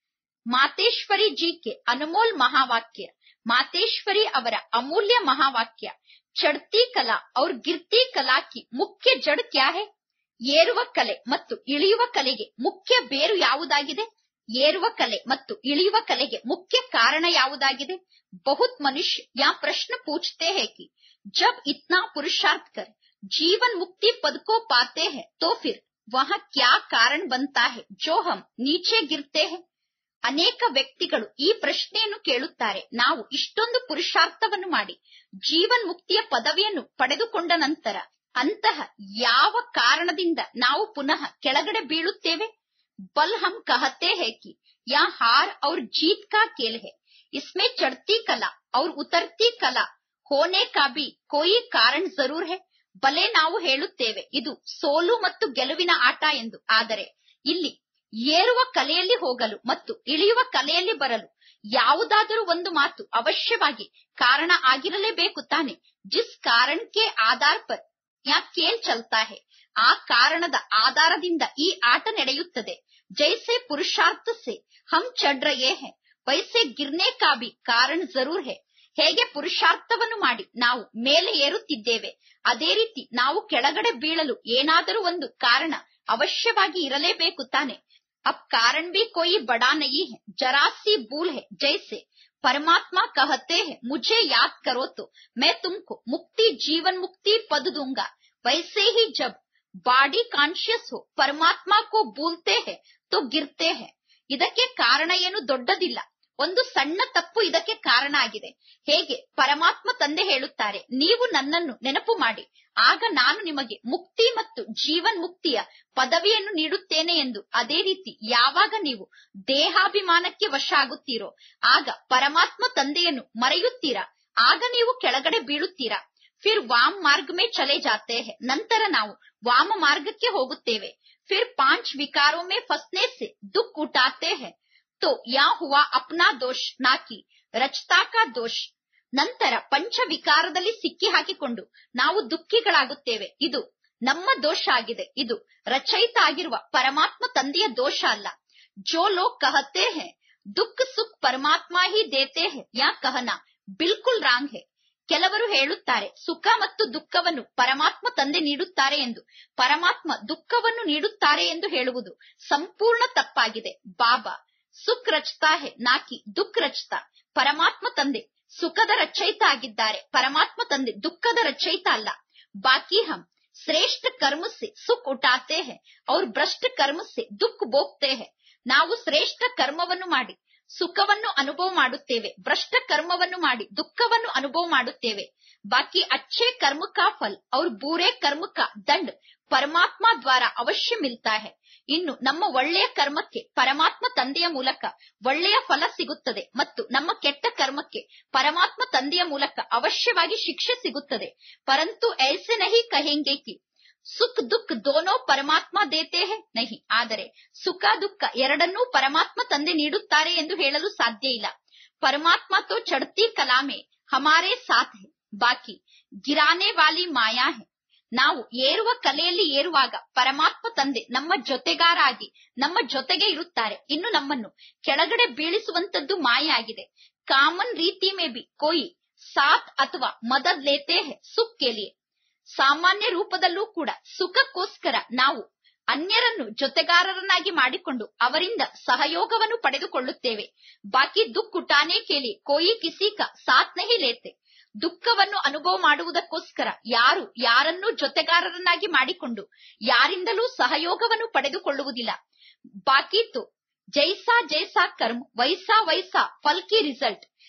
ಮಾತೇಶ್ವರಿ ಜೀಕೆ ಅನುಮೋಲ್ ಮಹಾವಾಕ್ಯ. ಮಾತೇಶ್ವರಿ ಅವರ ಅಮೂಲ್ಯ ಮಹಾವಾಕ್ಯ, ಚಡ್ತಿ ಕಲಾ ಔರ್ ಗಿರ್ತಿ ಕಲಾ ಕಿ ಮುಖ್ಯ ಜಡ್ ಕ್ಯಾ ಹೈ. ಏರುವ ಕಲೆ ಮತ್ತು ಇಳಿಯುವ ಕಲೆಗೆ ಮುಖ್ಯ ಬೇರು ಯಾವುದಾಗಿದೆ? ಏರುವ ಕಲೆ ಮತ್ತು ಇಳಿಯುವ ಕಲೆಗೆ ಮುಖ್ಯ ಕಾರಣ ಯಾವುದಾಗಿದೆ? ಬಹುತ್ ಮನುಷ್ಯ ಯಾ ಪ್ರಶ್ನ ಪೂಛ್ತೆ ಹೈ ಕಿ ಜಬ್ ಇತ್ನಾ ಪುರುಷಾರ್ಥ ಕರ್ जीवन मुक्ति पद को पाते हैं तो फिर वहां क्या कारण बनता है जो हम नीचे गिरते हैं. ಅನೇಕ ವ್ಯಕ್ತಿಗಳು ಈ ಪ್ರಶ್ನೆಯನ್ನು ಕೇಳುತ್ತಾರೆ. ನಾವು ಇಷ್ಟೊಂದು ಪುರುಷಾರ್ಥವನ್ನು ಮಾಡಿ ಜೀವನ್ ಮುಕ್ತಿಯ ಪದವಿಯನ್ನು ಪಡೆದುಕೊಂಡ ನಂತರ ಅಂತಹ ಯಾವ ಕಾರಣದಿಂದ ನಾವು ಪುನಃ ಕೆಳಗಡೆ ಬೀಳುತ್ತೇವೆ? ಬಲ್ ಹಮ್ ಕಹತೆ ಹೈ ಕಿ ಯಾ ಹಾರ್ ಔರ್ ಜೀತ್ ಕಾ ಖೇಲ್ ಹೈ. ಇಸ್ಮೇ ಚಡ್ತಿ ಕಲಾ ಔರ್ ಉತರ್ತಿ ಕಲಾ ಹೋನೆ ಕಾ ಭಿ ಕೋಯಿ ಕಾರಣ ಜರೂರ್ ಹೈ. ಬಲೆ ನಾವು ಹೇಳುತ್ತೇವೆ ಇದು ಸೋಲು ಮತ್ತು ಗೆಲುವಿನ ಆಟ ಎಂದು, ಆದರೆ ಇಲ್ಲಿ ಏರುವ ಕಲೆಯಲ್ಲಿ ಹೋಗಲು ಮತ್ತು ಇಳಿಯುವ ಕಲೆಯಲ್ಲಿ ಬರಲು ಯಾವುದಾದರೂ ಒಂದು ಮಾತು ಅವಶ್ಯವಾಗಿ ಕಾರಣ ಆಗಿರಲೇಬೇಕು ತಾನೆ. ಜಿಸ್ ಕಾರಣ ಕೆ ಆಧಾರ ಪರ್ ಯಾ ಖೇಲ್ ಚಲ್ತಾ ಹೈ, ಆ ಕಾರಣದ ಆಧಾರದಿಂದ ಈ ಆಟ ನಡೆಯುತ್ತದೆ. ಜೈಸೆ ಪುರುಷಾರ್ಥ ಸೆ ಹಮ್ ಚढ़ ರಹೆ ಹೈ ವೈಸೆ ಗಿರ್ನೆ ಕಾ ಭಿ ಕಾರಣ ಜರೂರ್ ಹೈ. ಹೇಗೆ ಪುರುಷಾರ್ಥವನ್ನು ಮಾಡಿ ನಾವು ಮೇಲೆ ಏರುತ್ತಿದ್ದೇವೆ, ಅದೇ ರೀತಿ ನಾವು ಕೆಳಗಡೆ ಬೀಳಲು ಏನಾದರೂ ಒಂದು ಕಾರಣ ಅವಶ್ಯವಾಗಿ ಇರಲೇಬೇಕು ತಾನೆ. ಅಬ್ ಕಾರಣ ಭಿ ಕೋಯಿ ಬಡಾ ನಹೀ ಹೈ, ಜರಾ ಸಿ ಭೂಲ್ ಹೈ. ಜೈಸೆ ಪರಮಾತ್ಮ ಕಹತೆ ಹೈ ಮುझे याद करो तो मैं तुमको मुक्ति जीवन मुक्ति पद दूंगा. वैसे ही जब बॉडी कॉन्शियस हो परमात्मा को भूलते हैं तो गिरते हैं. ಇದಕ್ಕೆ ಕಾರಣ ಏನು ದೊಡ್ಡದಿಲ್ಲ, ಒಂದು ಸಣ್ಣ ತಪ್ಪು ಇದಕ್ಕೆ ಕಾರಣ ಆಗಿದೆ. ಹೇಗೆ ಪರಮಾತ್ಮ ತಂದೆ ಹೇಳುತ್ತಾರೆ, ನೀವು ನನ್ನನ್ನು ನೆನಪು ಮಾಡಿ, ಆಗ ನಾನು ನಿಮಗೆ ಮುಕ್ತಿ ಮತ್ತು ಜೀವನ್ ಮುಕ್ತಿಯ ಪದವಿಯನ್ನು ನೀಡುತ್ತೇನೆ ಎಂದು. ಅದೇ ರೀತಿ ಯಾವಾಗ ನೀವು ದೇಹಾಭಿಮಾನಕ್ಕೆ ವಶ ಆಗುತ್ತೀರೋ ಆಗ ಪರಮಾತ್ಮ ತಂದೆಯನ್ನು ಮರೆಯುತ್ತೀರಾ, ಆಗ ನೀವು ಕೆಳಗಡೆ ಬೀಳುತ್ತೀರಾ. ಫಿರ್ ವಾಮ್ ಮಾರ್ಗ ಮೇ ಚಲೆ ಜಾತೆ ಹೈ, ನಂತರ ನಾವು ವಾಮ ಮಾರ್ಗಕ್ಕೆ ಹೋಗುತ್ತೇವೆ. ಫಿರ್ 5 ವಿಕಾರೋ ಮೇ ಫಸ್ನೆ ಸೆ ದುಃಖ ಉಠಾತೆ ಹೈ तो या हुआ अपना दोष ನಾಕಿ ರಚತಾ ಕಾ ದೋಷ್. ನಂತರ ಪಂಚ ವಿಕಾರದಲ್ಲಿ ಸಿಕ್ಕಿ ಹಾಕಿಕೊಂಡು ನಾವು ದುಃಖಿಗಳಾಗುತ್ತೇವೆ. ಇದು ನಮ್ಮ ದೋಷ ಆಗಿದೆ, ಇದು ರಚಯಿತ ಆಗಿರುವ ಪರಮಾತ್ಮ ತಂದೆಯ ದೋಷ ಅಲ್ಲ. ಜೋ ಲೋಗ್ ಕಹತೆ ಹೈ ದುಃಖ ಸುಖ ಪರಮಾತ್ಮ ಹಿ ದೇತೆ ಹೈ ಯಾ ಕಹನಾ ಬಿಲ್ಕುಲ್ ರಾಂಗ್ ಹೈ. ಕೆಲವರು ಹೇಳುತ್ತಾರೆ ಸುಖ ಮತ್ತು ದುಃಖವನ್ನು ಪರಮಾತ್ಮ ತಂದೆ ನೀಡುತ್ತಾರೆ ಎಂದು. ಪರಮಾತ್ಮ ದುಃಖವನ್ನು ನೀಡುತ್ತಾರೆ ಎಂದು ಹೇಳುವುದು ಸಂಪೂರ್ಣ ತಪ್ಪಾಗಿದೆ. ಬಾಬಾ ಸುಖ ರಚತಾ ಹೈ ನಾಕಿ ದುಃಖ ರಚತಾ. ಪರಮಾತ್ಮ ತಂದೆ ಸುಖದ ರಚಯಿತ ಆಗಿದ್ದಾರೆ, ಪರಮಾತ್ಮ ತಂದೆ ದುಃಖದ ರಚಯಿತ ಅಲ್ಲ. ಬಾಕಿ ಹಮ್ ಶ್ರೇಷ್ಠ ಕರ್ಮ ಸೆ ಸುಖ ಉಠಾತೆ ಹೈ ಔರ್ ಭ್ರಷ್ಟ ಕರ್ಮ ಸೆ ದುಃಖ ಭೋಗ್ತೆ ಹೈ. ನಾವು ಶ್ರೇಷ್ಠ ಕರ್ಮವನ್ನು ಮಾಡಿ ಸುಖವನ್ನು ಅನುಭವ ಮಾಡುತ್ತೇವೆ, ಭ್ರಷ್ಟ ಕರ್ಮವನ್ನು ಮಾಡಿ ದುಃಖವನ್ನು ಅನುಭವ ಮಾಡುತ್ತೇವೆ. ಬಾಕಿ ಅಚ್ಚೆ ಕರ್ಮ ಕಾ ಫಲ್ ಔರ್ ಬೂರೆ ಕರ್ಮ ಕಾ ದಂಡ ಪರಮಾತ್ಮ ದ್ವಾರ ಅವಶ್ಯ ಮಿಲ್ತಾ ಹೈ. ಇನ್ನು ನಮ್ಮ ಒಳ್ಳೆಯ ಕರ್ಮಕ್ಕೆ ಪರಮಾತ್ಮ ತಂದೆಯ ಮೂಲಕ ಒಳ್ಳೆಯ ಫಲ ಸಿಗುತ್ತದೆ ಮತ್ತು ನಮ್ಮ ಕೆಟ್ಟ ಕರ್ಮಕ್ಕೆ ಪರಮಾತ್ಮ ತಂದೆಯ ಮೂಲಕ ಅವಶ್ಯವಾಗಿ ಶಿಕ್ಷೆ ಸಿಗುತ್ತದೆ. ಪರಂತು ಐಸೆ ನಹಿ ಕಹೆಂಗೆ ಕಿ ಸುಖ ದುಃಖ ದೋನೋ ಪರಮಾತ್ಮ ದೇತೆ ಹೈ ನಹಿ. ಆದರೆ ಸುಖ ದುಃಖ ಎರಡನ್ನೂ ಪರಮಾತ್ಮ ತಂದೆ ನೀಡುತ್ತಾರೆ ಎಂದು ಹೇಳಲು ಸಾಧ್ಯ ಇಲ್ಲ. ಪರಮಾತ್ಮ ತೋ ಚಡ್ತಿ ಕಲಾಮೆ ಹಮಾರೆ ಸಾಥ್ ಹೈ, ಬಾಕಿ ಗಿರಾನೆ ವಾಲಿ ಮಾಯಾ ಹೈ. ನಾವು ಏರುವ ಕಲೆಯಲ್ಲಿ ಏರುವಾಗ ಪರಮಾತ್ಮ ತಂದೆ ನಮ್ಮ ಜೊತೆಗಾರ ಆಗಿ ನಮ್ಮ ಜೊತೆಗೆ ಇರುತ್ತಾರೆ. ಇನ್ನು ನಮ್ಮನ್ನು ಕೆಳಗಡೆ ಬೀಳಿಸುವಂತದ್ದು ಮಾಯೆ ಆಗಿದೆ. ಕಾಮನ್ ರೀತಿ ಮೇ ಬಿ ಕೋಯಿ ಸಾಥ್ ಅಥವಾ ಮದದ್ ಲೇತೆ ಹೈ ಸುಖ ಕೆ ಲಿಯೆ. ಸಾಮಾನ್ಯ ರೂಪದಲ್ಲೂ ಕೂಡ ಸುಖಕ್ಕೋಸ್ಕರ ನಾವು ಅನ್ಯರನ್ನು ಜೊತೆಗಾರರನ್ನಾಗಿ ಮಾಡಿಕೊಂಡು ಅವರಿಂದ ಸಹಯೋಗವನ್ನು ಪಡೆದುಕೊಳ್ಳುತ್ತೇವೆ. ಬಾಕಿ ದುಃಖ ಉಠಾನೆ ಕೆ ಲಿಯೆ ಕೋಯಿ ಕಿಸಿ ಕಾ ಸಾಥ್ ನಹಿ ಲೇತೆ. ದುಃಖವನ್ನು ಅನುಭವ ಮಾಡುವುದಕ್ಕೋಸ್ಕರ ಯಾರು ಯಾರನ್ನೂ ಜೊತೆಗಾರರನ್ನಾಗಿ ಮಾಡಿಕೊಂಡು ಯಾರಿಂದಲೂ ಸಹಯೋಗವನ್ನು ಪಡೆದುಕೊಳ್ಳುವುದಿಲ್ಲ. ಬಾಕಿ ತೋ ಜೈಸಾ ಜೈಸಾ ಕರ್ಮ ವೈಸಾ ವೈಸಾ ಫಲ್ ಕಿ ರಿಸಲ್ಟ್.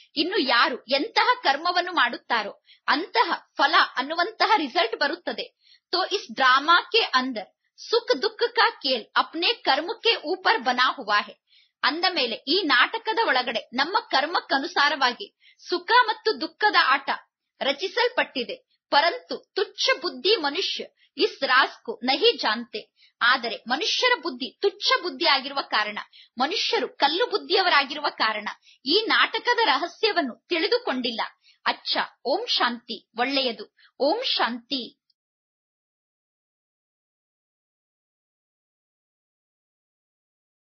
ಇನ್ನು ಯಾರು ಎಂತಹ ಕರ್ಮವನ್ನು ಮಾಡುತ್ತಾರೋ ಅಂತಹ ಫಲ ಅನ್ನುವಂತಹ ರಿಸಲ್ಟ್ ಬರುತ್ತದೆ. ತೋ ಇಸ್ ಡ್ರಾಮಾ ಕೆ ಅಂದರ್ ಸುಖ ದುಃಖ ಕಾ ಕೇಲ್ ಅಪ್ನೆ ಕರ್ಮ ಕೆ ಊಪರ್ ಬನಾ ಹುವಾ ಹೈ. ಅಂದ ಮೇಲೆ ಈ ನಾಟಕದ ಒಳಗಡೆ ನಮ್ಮ ಕರ್ಮಕ್ಕನುಸಾರವಾಗಿ ಸುಖ ಮತ್ತು ದುಃಖದ ಆಟ ರಚಿಸಲ್ಪಟ್ಟಿದೆ. ಪರಂತು ತುಚ್ಛ ಬುದ್ಧಿ ಮನುಷ್ಯ ಇಸ್ ರಾಜ್ಕೋ ನಹಿ ಜಾನ್ತೆ. ಆದರೆ ಮನುಷ್ಯರ ಬುದ್ಧಿ ತುಚ್ಛ ಬುದ್ಧಿ ಆಗಿರುವ ಕಾರಣ, ಮನುಷ್ಯರು ಕಲ್ಲು ಬುದ್ಧಿಯವರಾಗಿರುವ ಕಾರಣ ಈ ನಾಟಕದ ರಹಸ್ಯವನ್ನು ತಿಳಿದುಕೊಂಡಿಲ್ಲ. ಅಚ್ಚ, ಓಂ ಶಾಂತಿ. ಒಳ್ಳೆಯದು. ಓಂ ಶಾಂತಿ.